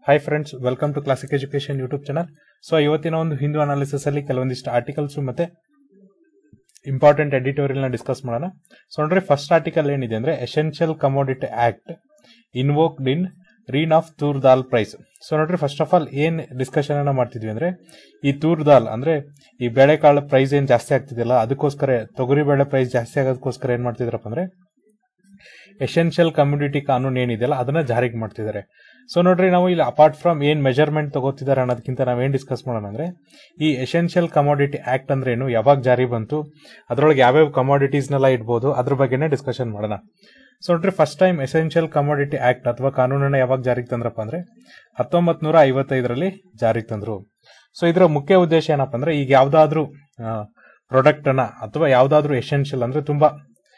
Hi friends, welcome to classic education YouTube channel. So ಇವತ್ತಿನ ಒಂದು Hindu analysis ಅಲ್ಲಿ ಕೆಲವೊಂದಿಷ್ಟು ಆರ್ಟಿಕಲ್ಸ್ ಮತ್ತೆ ಇಂಪಾರ್ಟೆಂಟ್ ಎಡಿಟೋರಿಯಲ್ ನ ಡಿಸ್ಕಸ್ ಮಾಡೋಣ. ಸೊ ನೋಡ್ರಿ, ಫಸ್ಟ್ ಆರ್ಟಿಕಲ್ ಏನಿದೆ ಅಂದ್ರೆ essential commodity act invoked in reign of tur dal price. So ನೋಡ್ರಿ, ಫಸ್ಟ್ ಆಫ್ ಆಲ್ ಏನ್ ಡಿಸ್ಕಷನ್ ಅನ್ನ ಮಾಡ್ತಿದ್ವಿ ಅಂದ್ರೆ ಈ ತೂರ್ ದಾಲ್ ಅಂದ್ರೆ ಈ ಬೇಳೆಕಾಳು ಪ್ರೈಸ್ ಏನ್ ಜಾಸ್ತಿ ಆಗ್ತಿದೆಯಲ್ಲ, ಅದಕ್ಕೋಸ್ಕರ ತೊಗರಿ ಬೇಳೆ ಪ್ರೈಸ್ ಜಾಸ್ತಿ ಆಗೋದಕ್ಕೋಸ್ಕರ ಏನ್ ಮಾಡ್ತಿದ್ರಪ್ಪ ಅಂದ್ರೆ ಎಸೆನ್ಷಿಯಲ್ ಕಮ್ಯುನಿಟಿ ಕಾನೂನು ಏನಿದೆಯಲ್ಲ ಅದನ್ನ ಜಾರಿಗೆ ಮಾಡ್ತಿದ್ದಾರೆ. ಸೊ ನೋಡ್ರಿ, ನಾವು ಇಲ್ಲಿ ಅಪಾರ್ಟ್ ಫ್ರಮ್ ಏನ್ ಮೆಜರ್ಮೆಂಟ್ ತಗೋತಿದ್ದಾರೆ ಅನ್ನೋದಕ್ಕಿಂತ ನಾವೇನ್ ಡಿಸ್ಕಸ್ ಮಾಡೋಣ ಅಂದ್ರೆ ಈ ಎಸೆನ್ಷಿಯಲ್ ಕಮೋಡಿಟಿ ಆಕ್ಟ್ ಅಂದ್ರೆ ಏನು, ಯಾವಾಗ ಜಾರಿ ಬಂತು, ಅದರೊಳಗೆ ಯಾವ್ಯಾವ ಕಮೋಡಿಟೀಸ್ನೆಲ್ಲ ಇಡ್ಬೋದು, ಅದ್ರ ಬಗ್ಗೆನೇ ಡಿಸ್ಕಷನ್ ಮಾಡೋಣ. ಸೊ ನೋಡ್ರಿ, first time essential commodity act ಅಥವಾ ಕಾನೂನನ್ನ ಯಾವಾಗ ಜಾರಿಗೆ ತಂದ್ರಪ್ಪ ಅಂದ್ರೆ 1955ರಲ್ಲಿ ಜಾರಿಗೆ ತಂದ್ರು. ಸೊ ಇದರ ಮುಖ್ಯ ಉದ್ದೇಶ ಏನಪ್ಪ ಅಂದ್ರೆ ಈಗ ಯಾವ್ದಾದ್ರು ಪ್ರಾಡಕ್ಟ್ ಅನ್ನ ಅಥವಾ ಯಾವ್ದಾದ್ರು ಎಸೆನ್ಷಿಯಲ್ ಅಂದ್ರೆ ತುಂಬಾ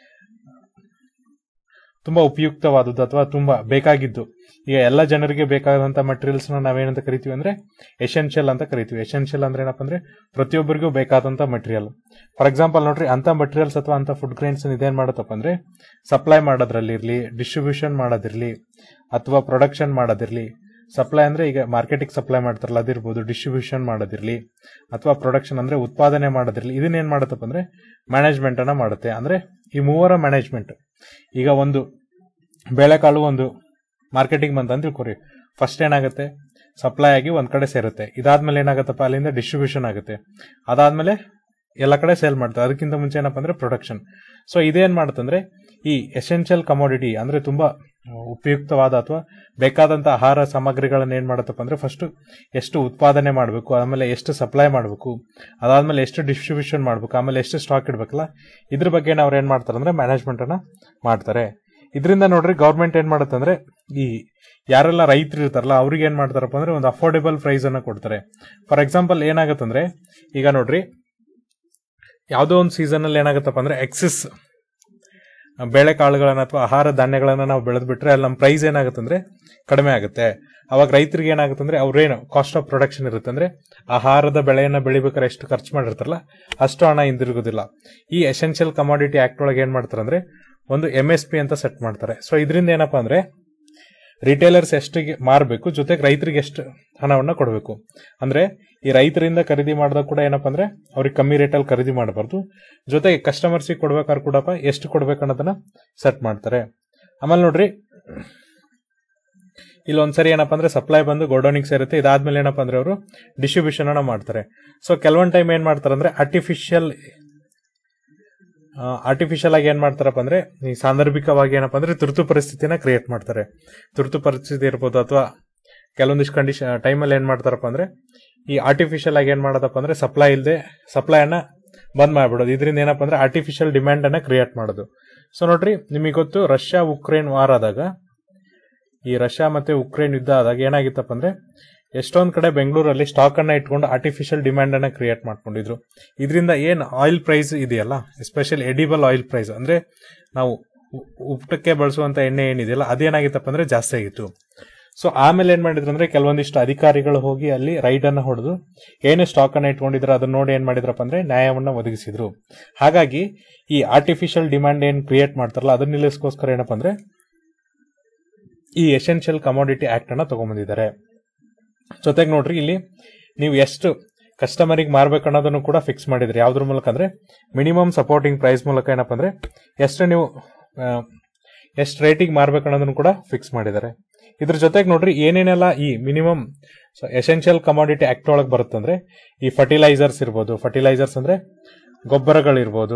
ಉಪಯುಕ್ತವಾದದ್ದು ಅಥವಾ ತುಂಬಾ ಬೇಕಾಗಿದ್ದು, ಈಗ ಎಲ್ಲ ಜನರಿಗೆ ಬೇಕಾದಂತ ಮಟೀರಿಯಲ್ಸ್ ನಾವೇನಂತ ಕರಿತೀವಿ ಅಂದ್ರೆ ಎಸೆನ್ಷಿಯಲ್ ಅಂತ ಕರಿತೀವಿ. ಎಸೆನ್ಷಿಯಲ್ ಅಂದ್ರೆ ಏನಪ್ಪ ಅಂದ್ರೆ ಪ್ರತಿಯೊಬ್ಬರಿಗೂ ಬೇಕಾದಂತ ಮಟೀರಿಯಲ್. ಫಾರ್ ಎಕ್ಸಾಂಪಲ್ ನೋಡ್ರಿ, ಅಂತ ಮಟೀರಿಯಲ್ಸ್ ಅಥವಾ ಅಂತ ಫುಡ್ ಗ್ರೈನ್ಸ್ ಇದೇನ್ ಮಾಡತ್ತಪ್ಪ ಅಂದ್ರೆ ಸಪ್ಲೈ ಮಾಡೋದ್ರಲ್ಲಿರ್ಲಿ, ಡಿಸ್ಟ್ರಿಬ್ಯೂಷನ್ ಮಾಡೋದಿರ್ಲಿ ಅಥವಾ ಪ್ರೊಡಕ್ಷನ್ ಮಾಡೋದಿರ್ಲಿ. ಸಪ್ಲೈ ಅಂದ್ರೆ ಈಗ ಮಾರ್ಕೆಟಿಗೆ ಸಪ್ಲೈ ಮಾಡ್ತಾರಲ್ಲ ಅದಿರ್ಬೋದು, ಡಿಸ್ಟ್ರಿಬ್ಯೂಷನ್ ಮಾಡೋದಿರ್ಲಿ ಅಥವಾ ಪ್ರೊಡಕ್ಷನ್ ಅಂದ್ರೆ ಉತ್ಪಾದನೆ ಮಾಡೋದಿರ್ಲಿ. ಇದನ್ನೇನ್ ಮಾಡತ್ತಪ್ಪ ಅಂದ್ರೆ ಮ್ಯಾನೇಜ್ಮೆಂಟ್ ಅನ್ನ ಮಾಡುತ್ತೆ. ಅಂದ್ರೆ ಈ ಮೂವರ ಮ್ಯಾನೇಜ್ಮೆಂಟ್. ಈಗ ಒಂದು ಬೇಳೆಕಾಳು ಒಂದು ಮಾರ್ಕೆಟಿಂಗ್ ಬಂತ ಅಂತ ತಿಳ್ಕೊರಿ, ಫಸ್ಟ್ ಏನಾಗುತ್ತೆ, ಸಪ್ಲೈ ಆಗಿ ಒಂದ್ ಕಡೆ ಸೇರುತ್ತೆ. ಇದಾದ್ಮೇಲೆ ಏನಾಗತ್ತಪ್ಪ, ಅಲ್ಲಿಂದ ಡಿಸ್ಟ್ರಿಬ್ಯೂಷನ್ ಆಗುತ್ತೆ. ಅದಾದ್ಮೇಲೆ ಎಲ್ಲ ಕಡೆ ಸೇಲ್ ಮಾಡ್ತಾರೆ. ಅದಕ್ಕಿಂತ ಮುಂಚೆ ಏನಪ್ಪ ಅಂದ್ರೆ ಪ್ರೊಡಕ್ಷನ್. ಸೊ ಇದೇನ್ ಮಾಡುತ್ತಂದ್ರೆ ಈ ಎಸೆನ್ಷಿಯಲ್ ಕಮೋಡಿಟಿ ಅಂದ್ರೆ ತುಂಬಾ ಉಪಯುಕ್ತವಾದ ಅಥವಾ ಬೇಕಾದಂತ ಆಹಾರ ಸಾಮಗ್ರಿಗಳನ್ನ ಏನ್ ಮಾಡತ್ತಪ್ಪ ಅಂದ್ರೆ ಫಸ್ಟ್ ಎಷ್ಟು ಉತ್ಪಾದನೆ ಮಾಡಬೇಕು, ಆಮೇಲೆ ಎಷ್ಟು ಸಪ್ಲೈ ಮಾಡಬೇಕು, ಅದಾದ್ಮೇಲೆ ಎಷ್ಟು ಡಿಸ್ಟ್ರಿಬ್ಯೂಷನ್ ಮಾಡಬೇಕು, ಆಮೇಲೆ ಎಷ್ಟು ಸ್ಟಾಕ್ ಇಡ್ಬೇಕಲ್ಲ, ಇದ್ರ ಬಗ್ಗೆ ಅವ್ರು ಏನ್ ಮಾಡ್ತಾರೆ ಅಂದ್ರೆ ಮ್ಯಾನೇಜ್ಮೆಂಟ್ ಅನ್ನ ಮಾಡ್ತಾರೆ. ಇದರಿಂದ ನೋಡ್ರಿ, ಗವರ್ಮೆಂಟ್ ಏನ್ ಮಾಡತ್ತಂದ್ರೆ ಈ ಯಾರೆಲ್ಲ ರೈತರು ಇರ್ತಾರಲ್ಲ ಅವ್ರಿಗೆ ಏನ್ ಮಾಡ್ತಾರಪ್ಪ ಅಂದ್ರೆ ಒಂದು ಅಫೋರ್ಡೆಬಲ್ ಪ್ರೈಸ್ ಅನ್ನ ಕೊಡ್ತಾರೆ. ಫಾರ್ ಎಕ್ಸಾಂಪಲ್ ಏನಾಗತ್ತಂದ್ರೆ ಈಗ ನೋಡ್ರಿ, ಯಾವ್ದೋ ಒಂದು ಸೀಸನ್ ಅಲ್ಲಿ ಏನಾಗತ್ತಪ್ಪ ಅಂದ್ರೆ ಎಕ್ಸೆಸ್ ಬೇಳೆಕಾಳುಗಳನ್ನ ಅಥವಾ ಆಹಾರ ಧಾನ್ಯಗಳನ್ನ ನಾವು ಬೆಳೆದ್ ಬಿಟ್ರೆ ಅಲ್ಲಿ ನಮ್ಮ ಪ್ರೈಸ್ ಏನಾಗುತ್ತಂದ್ರೆ ಕಡಿಮೆ ಆಗುತ್ತೆ. ಅವಾಗ ರೈತರಿಗೆ ಏನಾಗುತ್ತಂದ್ರೆ ಅವ್ರೇನು ಕಾಸ್ಟ್ ಆಫ್ ಪ್ರೊಡಕ್ಷನ್ ಇರುತ್ತೆ, ಅಂದ್ರೆ ಆಹಾರದ ಬೆಳೆಯನ್ನ ಬೆಳಿಬೇಕಾದ್ರೆ ಎಷ್ಟು ಖರ್ಚು ಮಾಡಿರ್ತಾರಲ್ಲ ಅಷ್ಟು ಹಣ ಹಿಂದಿರುಗೋದಿಲ್ಲ. ಈ ಎಸೆನ್ಷಿಯಲ್ ಕಮೋಡಿಟಿ ಆಕ್ಟ್ ಒಳಗೆ ಏನ್ ಮಾಡ್ತಾರೆ ಅಂದ್ರೆ ಒಂದು MSP ಅಂತ ಸೆಟ್ ಮಾಡ್ತಾರೆ. ಸೊ ಇದರಿಂದ ಏನಪ್ಪಾ ಅಂದ್ರೆ ರಿಟೇಲರ್ಸ್ ಎಷ್ಟಿಗೆ ಮಾರಬೇಕು, ಜೊತೆಗೆ ರೈತರಿಗೆ ಎಷ್ಟು ಹಣವನ್ನ ಕೊಡಬೇಕು. ಅಂದ್ರೆ ಈ ರೈತರಿಂದ ಖರೀದಿ ಮಾಡಿದಾಗ ಕೂಡ ಏನಪ್ಪಾ ಅಂದ್ರೆ ಅವ್ರಿಗೆ ಕಮ್ಮಿ ರೇಟಲ್ಲಿ ಖರೀದಿ ಮಾಡಬಾರ್ದು, ಜೊತೆಗೆ ಕಸ್ಟಮರ್ಸಿಗೆ ಕೊಡ್ಬೇಕಾದ್ರೆ ಕೂಡಪ್ಪ ಎಷ್ಟು ಕೊಡ್ಬೇಕು ಅನ್ನೋದನ್ನ ಸೆಟ್ ಮಾಡ್ತಾರೆ. ಆಮೇಲೆ ನೋಡ್ರಿ, ಇಲ್ಲಿ ಒಂದ್ಸರಿ ಏನಪ್ಪಾ ಅಂದ್ರೆ ಸಪ್ಲೈ ಬಂದು ಗೋಡೌನಿಗೆ ಸೇರುತ್ತೆ. ಇದಾದ್ಮೇಲೆ ಏನಪ್ಪಾ ಅಂದ್ರೆ ಅವರು ಡಿಸ್ಟ್ರಿಬ್ಯೂಷನ್ ಅನ್ನ ಮಾಡ್ತಾರೆ. ಸೊ ಕೆಲವೊಂದ್ ಟೈಮ್ ಏನ್ ಮಾಡ್ತಾರೆ ಅಂದ್ರೆ ಆರ್ಟಿಫಿಷಿಯಲ್ ಆಗಿ ಏನ್ ಮಾಡ್ತಾರಪ್ಪ ಅಂದ್ರೆ ಈ ಸಾಂದರ್ಭಿಕವಾಗಿ ಏನಪ್ಪಾ ಅಂದ್ರೆ ತುರ್ತು ಪರಿಸ್ಥಿತಿನ ಕ್ರಿಯೇಟ್ ಮಾಡ್ತಾರೆ. ತುರ್ತು ಪರಿಸ್ಥಿತಿ ಇರ್ಬೋದು ಅಥವಾ ಕೆಲವೊಂದಿಷ್ಟು ಟೈಮಲ್ಲಿ ಏನ್ ಮಾಡ್ತಾರಪ್ಪ ಅಂದ್ರೆ ಈ ಆರ್ಟಿಫಿಷಿಯಲ್ ಆಗಿ ಏನ್ ಮಾಡೋದಪ್ಪ ಅಂದ್ರೆ ಸಪ್ಲೈ ಅನ್ನ ಬಂದ್ ಮಾಡ್ಬಿಡೋದು. ಇದರಿಂದ ಏನಪ್ಪಾ ಅಂದ್ರೆ ಆರ್ಟಿಫಿಷಿಯಲ್ ಡಿಮ್ಯಾಂಡ್ ಅನ್ನ ಕ್ರಿಯೇಟ್ ಮಾಡೋದು. ಸೊ ನೋಡ್ರಿ, ನಿಮಗೆ ಗೊತ್ತು, ರಷ್ಯಾ ಉಕ್ರೇನ್ ವಾರ್ ಆದಾಗ, ಈ ರಷ್ಯಾ ಮತ್ತೆ ಉಕ್ರೇನ್ ಯುದ್ಧ ಆದಾಗ ಏನಾಗಿತ್ತಪ್ಪ ಅಂದ್ರೆ ಎಷ್ಟೊಂದ್ ಕಡೆ ಬೆಂಗಳೂರಲ್ಲಿ ಸ್ಟಾಕ್ ಅನ್ನ ಇಟ್ಕೊಂಡು ಆರ್ಟಿಫಿಷಿಯಲ್ ಡಿಮ್ಯಾಂಡ್ ಅನ್ನ ಕ್ರಿಯೇಟ್ ಮಾಡ್ಕೊಂಡಿದ್ರು. ಇದರಿಂದ ಏನ್ ಆಯಿಲ್ ಪ್ರೈಸ್ ಇದೆಯಲ್ಲ, ಎಸ್ಪೆಷಲಿ ಎಡಿಬಲ್ ಆಯಿಲ್ ಪ್ರೈಸ್ ಅಂದ್ರೆ ನಾವು ಊಟಕ್ಕೆ ಬಳಸುವಂತ ಎಣ್ಣೆ ಏನಿದೆಯಲ್ಲ ಅದೇನಾಗಿತ್ತಪ್ಪ ಅಂದ್ರೆ ಜಾಸ್ತಿ ಆಗಿತ್ತು. ಸೊ ಆಮೇಲೆ ಏನ್ ಮಾಡಿದ್ರು ಅಂದ್ರೆ ಕೆಲವೊಂದಿಷ್ಟು ಅಧಿಕಾರಿಗಳು ಹೋಗಿ ಅಲ್ಲಿ ರೈಡ್ ಅನ್ನ ಹೊಡೆದು ಏನು ಸ್ಟಾಕ್ ಅನ್ನ ಇಟ್ಕೊಂಡಿದ್ರು ಅದನ್ನ ನೋಡಿ ಏನ್ ಮಾಡಿದ್ರಪ್ಪ ಅಂದ್ರೆ ನ್ಯಾಯವನ್ನ ಒದಗಿಸಿದ್ರು. ಹಾಗಾಗಿ ಈ ಆರ್ಟಿಫಿಷಿಯಲ್ ಡಿಮ್ಯಾಂಡ್ ಏನ್ ಕ್ರಿಯೇಟ್ ಮಾಡ್ತಾರಲ್ಲ ಅದನ್ನ ನಿಲ್ಲಿಸೋಸ್ಕರ ಏನಪ್ಪಾ ಅಂದ್ರೆ ಈ ಎಸೆನ್ಷಿಯಲ್ ಕಮೋಡಿಟಿ ಆಕ್ಟ್ ಅನ್ನ ತಗೊಂಡ್ಬಂದಿದ್ದಾರೆ. ಜೊತೆಗೆ ನೋಡ್ರಿ, ಇಲ್ಲಿ ನೀವು ಎಷ್ಟು ಕಸ್ಟಮರಿಗೆ ಮಾರ್ಬೇಕು ಅನ್ನೋದನ್ನು ಕೂಡ ಫಿಕ್ಸ್ ಮಾಡಿದ್ರಿ. ಯಾವ್ದ್ರ ಮೂಲಕ ಅಂದ್ರೆ ಮಿನಿಮಮ್ ಸಪೋರ್ಟಿಂಗ್ ಪ್ರೈಸ್ ಮೂಲಕ ಏನಪ್ಪಾ ಅಂದ್ರೆ ಎಷ್ಟು ರೇಟಿಗೆ ಮಾರ್ಬೇಕು ಅನ್ನೋದನ್ನು ಕೂಡ ಫಿಕ್ಸ್ ಮಾಡಿದ್ದಾರೆ. ಇದ್ರ ಜೊತೆಗೆ ನೋಡ್ರಿ, ಏನೇನೆಲ್ಲ ಈ ಮಿನಿಮಮ್ ಎಸೆನ್ಷಿಯಲ್ ಕಮೋಡಿಟಿ ಆಕ್ಟ್ ಒಳಗೆ ಬರುತ್ತಂದ್ರೆ ಈ ಫರ್ಟಿಲೈಸರ್ಸ್ ಇರ್ಬೋದು, ಫರ್ಟಿಲೈಸರ್ಸ್ ಅಂದ್ರೆ ಗೊಬ್ಬರಗಳಿರ್ಬೋದು,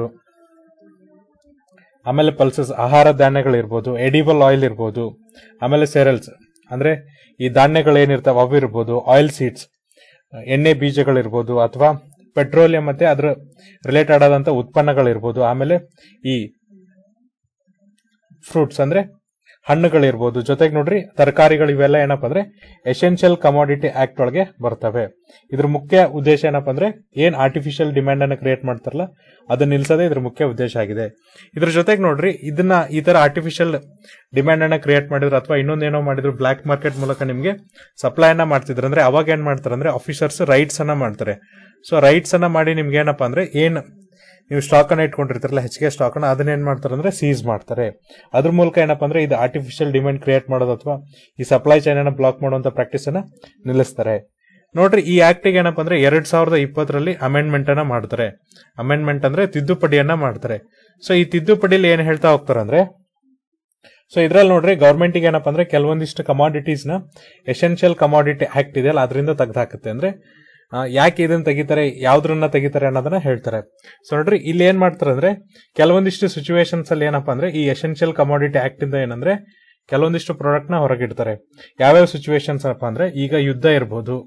ಆಮೇಲೆ ಪಲ್ಸಸ್ ಆಹಾರ ಧಾನ್ಯಗಳಿರ್ಬೋದು, ಎಡಿಬಲ್ ಆಯಿಲ್ ಇರ್ಬೋದು, ಆಮೇಲೆ ಸೆರಲ್ಸ್ ಅಂದ್ರೆ ಈ ಧಾನ್ಯಗಳೇನಿರ್ತಾವ ಅವು ಇರ್ಬೋದು, ಆಯಿಲ್ ಸೀಡ್ಸ್ ಎಣ್ಣೆ ಬೀಜಗಳಿರ್ಬೋದು ಅಥವಾ ಪೆಟ್ರೋಲಿಯಂ ಮತ್ತೆ ಅದ್ರ ರಿಲೇಟೆಡ್ ಆದಂತ ಉತ್ಪನ್ನಗಳಿರ್ಬೋದು, ಆಮೇಲೆ ಈ ಫ್ರೂಟ್ಸ್ ಅಂದ್ರೆ ಹಣ್ಣುಗಳಿರ್ಬೋದು, ಜೊತೆಗೆ ನೋಡ್ರಿ ತರಕಾರಿಗಳು, ಇವೆಲ್ಲ ಏನಪ್ಪಾ ಅಂದ್ರೆ ಎಸೆನ್ಷಿಯಲ್ ಕಮೋಡಿಟಿ ಆಕ್ಟ್ ಒಳಗೆ ಬರ್ತವೆ. ಇದ್ರ ಮುಖ್ಯ ಉದ್ದೇಶ ಏನಪ್ಪಾ ಅಂದ್ರೆ ಏನ್ ಆರ್ಟಿಫಿಷಿಯಲ್ ಡಿಮ್ಯಾಂಡ್ ಅನ್ನ ಕ್ರಿಯೇಟ್ ಮಾಡ್ತಾರಲ್ಲ ಅದನ್ನ ನಿಲ್ಸೋದೇ ಇದ್ರ ಮುಖ್ಯ ಉದ್ದೇಶ ಆಗಿದೆ. ಇದ್ರ ಜೊತೆಗೆ ನೋಡ್ರಿ, ಇದನ್ನ ಈ ತರ ಆರ್ಟಿಫಿಷಿಯಲ್ ಡಿಮ್ಯಾಂಡ್ ಅನ್ನ ಕ್ರಿಯೇಟ್ ಮಾಡಿದ್ರು ಅಥವಾ ಇನ್ನೊಂದೇನೋ ಮಾಡಿದ್ರು ಬ್ಲಾಕ್ ಮಾರ್ಕೆಟ್ ಮೂಲಕ ನಿಮ್ಗೆ ಸಪ್ಲೈ ಅನ್ನ ಮಾಡ್ತಿದ್ರು ಅಂದ್ರೆ ಅವಾಗ ಏನ್ ಮಾಡ್ತಾರೆ ಅಂದ್ರೆ ಆಫೀಸರ್ಸ್ ರೈಟ್ಸ್ ಅನ್ನ ಮಾಡ್ತಾರೆ. ಸೊ ರೈಟ್ಸ್ ಅನ್ನ ಮಾಡಿ ನಿಮ್ಗೆ ಏನಪ್ಪಾ ಅಂದ್ರೆ ಏನ್ ನೀವು ಸ್ಟಾಕ್ ಅನ್ನ ಇಟ್ಕೊಂಡಿರ್ತಾರಲ್ಲ ಹೆಚ್ಚಿಗೆ ಸ್ಟಾಕ್ ಅನ್ನ ಅದನ್ನ ಏನ್ ಮಾಡ್ತಾರೆ ಅಂದ್ರೆ ಸೀಸ್ ಮಾಡ್ತಾರೆ. ಅದ್ರ ಮೂಲಕ ಏನಪ್ಪಾ ಅಂದ್ರೆ ಇದು ಆರ್ಟಿಫಿಷಿಯಲ್ ಡಿಮ್ಯಾಂಡ್ ಕ್ರಿಯೇಟ್ ಮಾಡೋದು ಅಥವಾ ಈ ಸಪ್ಲೈ ಚೈನ್ ಅನ್ನ ಬ್ಲಾಕ್ ಮಾಡುವಂತ ಪ್ರಾಕ್ಟೀಸ್ ಅನ್ನ ನಿಲ್ಲಿಸ್ತಾರೆ. ನೋಡ್ರಿ, ಈ ಆಕ್ಟ್ ಗೆ ಏನಪ್ಪಾ ಅಂದ್ರೆ 2020 ಅಮೆಂಡ್ಮೆಂಟ್ ಅನ್ನ ಮಾಡ್ತಾರೆ. ಅಮೆಂಡ್ಮೆಂಟ್ ಅಂದ್ರೆ ತಿದ್ದುಪಡಿಯನ್ನ ಮಾಡ್ತಾರೆ. ಸೊ ಈ ತಿದ್ದುಪಡಿಯಲ್ಲಿ ಏನ್ ಹೇಳ್ತಾ ಹೋಗ್ತಾರೆ ಅಂದ್ರೆ, ಸೊ ಇದ್ರಲ್ಲಿ ನೋಡ್ರಿ ಗವರ್ಮೆಂಟ್ ಗೆ ಏನಪ್ಪಾ ಅಂದ್ರೆ ಕೆಲವೊಂದಿಷ್ಟು ಕಮಾಡಿಟೀಸ್ ನ ಎಸೆನ್ಷಿಯಲ್ ಕಮಾಡಿಟಿ ಆಕ್ಟ್ ಇದೆಯಲ್ಲ ಅದರಿಂದ ತೆಗೆದಾಕುತ್ತೆ. ಅಂದ್ರೆ ಯಾಕೆ ಇದನ್ನ ತೆಗಿತಾರೆ, ಯಾವ್ದ್ರನ್ನ ತೆಗಿತಾರೆ ಅನ್ನೋದನ್ನ ಹೇಳ್ತಾರೆ. ಸೊ ನೋಡ್ರಿ, ಇಲ್ಲಿ ಏನ್ ಮಾಡ್ತಾರೆ ಅಂದ್ರೆ ಕೆಲವೊಂದಿಷ್ಟು ಸಿಚುವೇಶನ್ಸ್ ಅಲ್ಲಿ ಏನಪ್ಪಾ ಅಂದ್ರೆ ಈ ಎಸೆನ್ಷಿಯಲ್ ಕಮಾಡಿಟಿ ಆಕ್ಟ್ ಇಂದ ಏನಂದ್ರೆ ಕೆಲವೊಂದಿಷ್ಟು ಪ್ರಾಡಕ್ಟ್ ನ ಹೊರಗಿಡ್ತಾರೆ. ಯಾವ್ಯಾವ ಸಿಚುವೇಶನ್ಸ್ ಅಪ್ಪ ಅಂದ್ರೆ, ಈಗ ಯುದ್ಧ ಇರ್ಬೋದು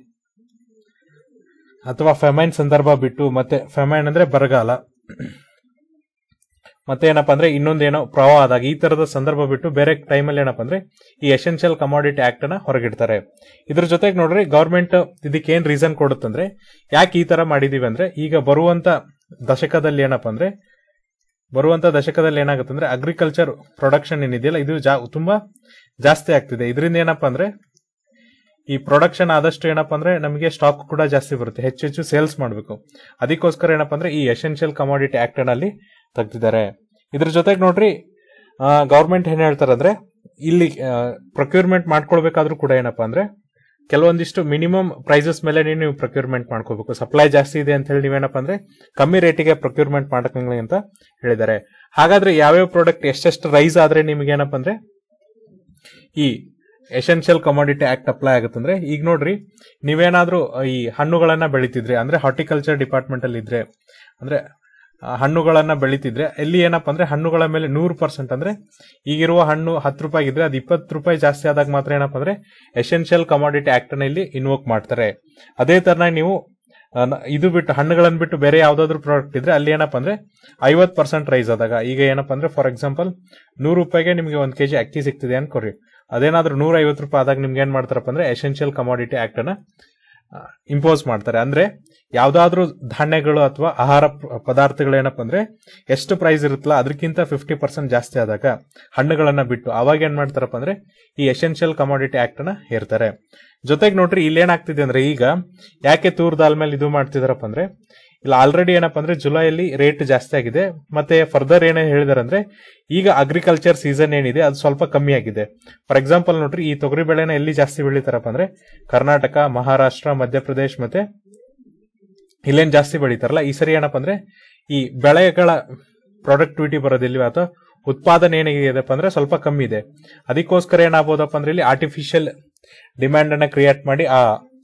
ಅಥವಾ ಫೆಮೈನ್ ಸಂದರ್ಭ ಬಿಟ್ಟು, ಮತ್ತೆ ಫೆಮೈನ್ ಅಂದ್ರೆ ಬರಗಾಲ, ಮತ್ತೆ ಏನಪ್ಪಾ ಅಂದ್ರೆ ಇನ್ನೊಂದೇನೋ ಪ್ರವಾಹ ಆದಾಗ ಈ ತರದ ಸಂದರ್ಭ ಬಿಟ್ಟು ಬೇರೆ ಟೈಮಲ್ಲಿ ಏನಪ್ಪಾ ಅಂದ್ರೆ ಈ ಎಸೆನ್ಷಿಯಲ್ ಕಮಾಡಿಟಿ ಆಕ್ಟ್ ಅನ್ನ ಹೊರಗಿಡ್ತಾರೆ. ಇದ್ರ ಜೊತೆಗೆ ನೋಡ್ರಿ ಗವರ್ಮೆಂಟ್ ಇದಕ್ಕೆ ಏನ್ ರೀಸನ್ ಕೊಡುತ್ತಂದ್ರೆ, ಯಾಕೆ ಈ ತರ ಮಾಡಿದೀವಿ ಅಂದ್ರೆ, ಈಗ ಬರುವಂತ ದಶಕದಲ್ಲಿ ಏನಾಗುತ್ತೆ ಅಂದ್ರೆ ಅಗ್ರಿಕಲ್ಚರ್ ಪ್ರೊಡಕ್ಷನ್ ಏನಿದೆಯಲ್ಲ ಇದು ತುಂಬಾ ಜಾಸ್ತಿ ಆಗ್ತಿದೆ. ಇದರಿಂದ ಏನಪ್ಪಾ ಅಂದ್ರೆ ಈ ಪ್ರೊಡಕ್ಷನ್ ಆದಷ್ಟು ಏನಪ್ಪಾ ಅಂದ್ರೆ ನಮಗೆ ಸ್ಟಾಕ್ ಕೂಡ ಜಾಸ್ತಿ ಬರುತ್ತೆ, ಹೆಚ್ಚು ಸೇಲ್ಸ್ ಮಾಡಬೇಕು. ಅದಕ್ಕೋಸ್ಕರ ಏನಪ್ಪಾ ಅಂದ್ರೆ ಈ ಎಸೆನ್ಷಿಯಲ್ ಕಮಾಡಿಟಿ ಆಕ್ಟ್ ಅಲ್ಲಿ ತೆಗ್ದಿದ್ದಾರೆ. ಇದ್ರ ಜೊತೆಗೆ ನೋಡ್ರಿ ಗವರ್ಮೆಂಟ್ ಏನ್ ಹೇಳ್ತಾರೆ ಅಂದ್ರೆ, ಇಲ್ಲಿ ಪ್ರೊಕ್ಯೂರ್ಮೆಂಟ್ ಮಾಡ್ಕೊಳ್ಬೇಕಾದ್ರೂ ಕೂಡ ಏನಪ್ಪಾ ಅಂದ್ರೆ ಕೆಲವೊಂದಿಷ್ಟು ಮಿನಿಮಮ್ ಪ್ರೈಸಸ್ ಮೇಲೆ ನೀವು ಪ್ರೊಕ್ಯೂರ್ಮೆಂಟ್ ಮಾಡ್ಕೋಬೇಕು. ಸಪ್ಲೈ ಜಾಸ್ತಿ ಇದೆ ಅಂತ ಹೇಳಿ ನೀವೇನಪ್ಪ ಅಂದ್ರೆ ಕಮ್ಮಿ ರೇಟಿಗೆ ಪ್ರೊಕ್ಯೂರ್ಮೆಂಟ್ ಮಾಡಕಂಗಿಲ್ಲ ಅಂತ ಹೇಳಿದ್ದಾರೆ. ಹಾಗಾದ್ರೆ ಯಾವ್ಯಾವ ಪ್ರಾಡಕ್ಟ್ ಎಷ್ಟೆಷ್ಟು ರೈಸ್ ಆದ್ರೆ ನಿಮ್ಗೆ ಏನಪ್ಪ ಅಂದ್ರೆ ಈ ಎಸೆನ್ಷಿಯಲ್ ಕಮಾಡಿಟಿ ಆಕ್ಟ್ ಅಪ್ಲೈ ಆಗುತ್ತೆ ಅಂದ್ರೆ, ಈಗ ನೋಡ್ರಿ ನೀವೇನಾದ್ರೂ ಈ ಹಣ್ಣುಗಳನ್ನ ಬೆಳಿತಿದ್ರಿ ಅಂದ್ರೆ ಹಾರ್ಟಿಕಲ್ಚರ್ ಡಿಪಾರ್ಟ್ಮೆಂಟ್ ಅಲ್ಲಿ ಇದ್ರೆ, ಅಂದ್ರೆ ಹಣ್ಣುಗಳನ್ನ ಬೆಳಿತಿದ್ರೆ ಇಲ್ಲಿ ಏನಪ್ಪಾ ಅಂದ್ರೆ ಹಣ್ಣುಗಳ ಮೇಲೆ 100% ಅಂದ್ರೆ ಈಗಿರುವ ಹಣ್ಣು 10 ರೂಪಾಯಿ ಇದ್ರೆ ಅದು 20 ರೂಪಾಯಿ ಜಾಸ್ತಿ ಆದಾಗ ಮಾತ್ರ ಏನಪ್ಪಾ ಅಂದ್ರೆ ಎಸೆನ್ಷಿಯಲ್ ಕಮಾಡಿಟಿ ಆಕ್ಟ್ ಅನ್ನ ಇಲ್ಲಿ ಇನ್ವೋಕ್ ಮಾಡ್ತಾರೆ. ಅದೇ ತರನಾಗಿ ನೀವು ಇದು ಬಿಟ್ಟು ಹಣ್ಣುಗಳನ್ನ ಬಿಟ್ಟು ಬೇರೆ ಯಾವ್ದಾದ್ರು ಪ್ರಾಡಕ್ಟ್ ಇದ್ರೆ ಅಲ್ಲಿ ಏನಪ್ಪಾ ಅಂದ್ರೆ 50% ರೈಸ್ ಆದಾಗ, ಈಗ ಏನಪ್ಪಾ ಅಂದ್ರೆ ಫಾರ್ ಎಕ್ಸಾಂಪಲ್ 100 ರೂಪಾಯಿಗೆ ನಿಮ್ಗೆ 1 kg ಅಕ್ಕಿ ಸಿಗ್ತಿದೆ ಅನ್ಕೋರಿ, ಅದೇನಾದ್ರೂ 150 ರೂಪಾಯಿ ಆದಾಗ ನಿಮ್ಗೆ ಏನ್ ಮಾಡ್ತಾರಪ್ಪ ಅಂದ್ರೆ ಎಸೆನ್ಷಿಯಲ್ ಕಮಾಡಿಟಿ ಆಕ್ಟ್ ಅನ್ನ ಇಂಪೋಸ್ ಮಾಡ್ತಾರೆ. ಅಂದ್ರೆ ಯಾವ್ದಾದ್ರು ಧಾನ್ಯಗಳು ಅಥವಾ ಆಹಾರ ಪದಾರ್ಥಗಳು ಏನಪ್ಪಾ ಅಂದ್ರೆ ಎಷ್ಟು ಪ್ರೈಸ್ ಇರುತ್ತಲ್ಲ ಅದಕ್ಕಿಂತ 50% ಜಾಸ್ತಿ ಆದಾಗ ಹಣ್ಣುಗಳನ್ನ ಬಿಟ್ಟು ಅವಾಗ ಏನ್ ಮಾಡ್ತಾರಪ್ಪ ಅಂದ್ರೆ ಈ ಎಸೆನ್ಷಿಯಲ್ ಕಮಾಡಿಟಿ ಆಕ್ಟ್ ಅನ್ನ ಹೇರ್ತಾರೆ. ಜೊತೆಗೆ ನೋಡ್ರಿ ಇಲ್ಲಿ ಏನಾಗ್ತಿದೆ ಅಂದ್ರೆ, ಈಗ ಯಾಕೆ ತೂರ್ ದಾಲ್ ಮೇಲೆ ಇದು ಮಾಡ್ತಿದಾರಪ್ಪ ಅಂದ್ರೆ, ಇಲ್ಲ ಆಲ್ರೆಡಿ ಏನಪ್ಪಾ ಅಂದ್ರೆ ಜುಲೈಯಲ್ಲಿ ರೇಟ್ ಜಾಸ್ತಿ ಆಗಿದೆ. ಮತ್ತೆ ಫರ್ದರ್ ಏನೇ ಹೇಳಿದಾರೆ ಅಂದ್ರೆ ಈಗ ಅಗ್ರಿಕಲ್ಚರ್ ಸೀಸನ್ ಏನಿದೆ ಅದು ಸ್ವಲ್ಪ ಕಮ್ಮಿ ಆಗಿದೆ. ಫಾರ್ ಎಕ್ಸಾಂಪಲ್ ನೋಡ್ರಿ ಈ ತೊಗರಿ ಬೆಳೆನ ಎಲ್ಲಿ ಜಾಸ್ತಿ ಬೆಳಿತಾರಪ್ಪ ಅಂದ್ರೆ ಕರ್ನಾಟಕ, ಮಹಾರಾಷ್ಟ್ರ, ಮಧ್ಯಪ್ರದೇಶ್ ಮತ್ತೆ ಇಲ್ಲೇನ್ ಜಾಸ್ತಿ ಬೆಳಿತಾರಲ್ಲ, ಈ ಸರಿ ಏನಪ್ಪಾ ಅಂದ್ರೆ ಈ ಬೆಳೆಗಳ ಪ್ರೊಡಕ್ಟಿವಿಟಿ ಬರೋದಿಲ್ವ ಅಥವಾ ಉತ್ಪಾದನೆ ಏನಿದೆಪ್ಪ ಅಂದ್ರೆ ಸ್ವಲ್ಪ ಕಮ್ಮಿ ಇದೆ. ಅದಕ್ಕೋಸ್ಕರ ಏನಾಗಬಹುದಪ್ಪ ಅಂದ್ರೆ ಇಲ್ಲಿ ಆರ್ಟಿಫಿಷಿಯಲ್ ಡಿಮ್ಯಾಂಡ್ ಅನ್ನ ಕ್ರಿಯೇಟ್ ಮಾಡಿ ಆ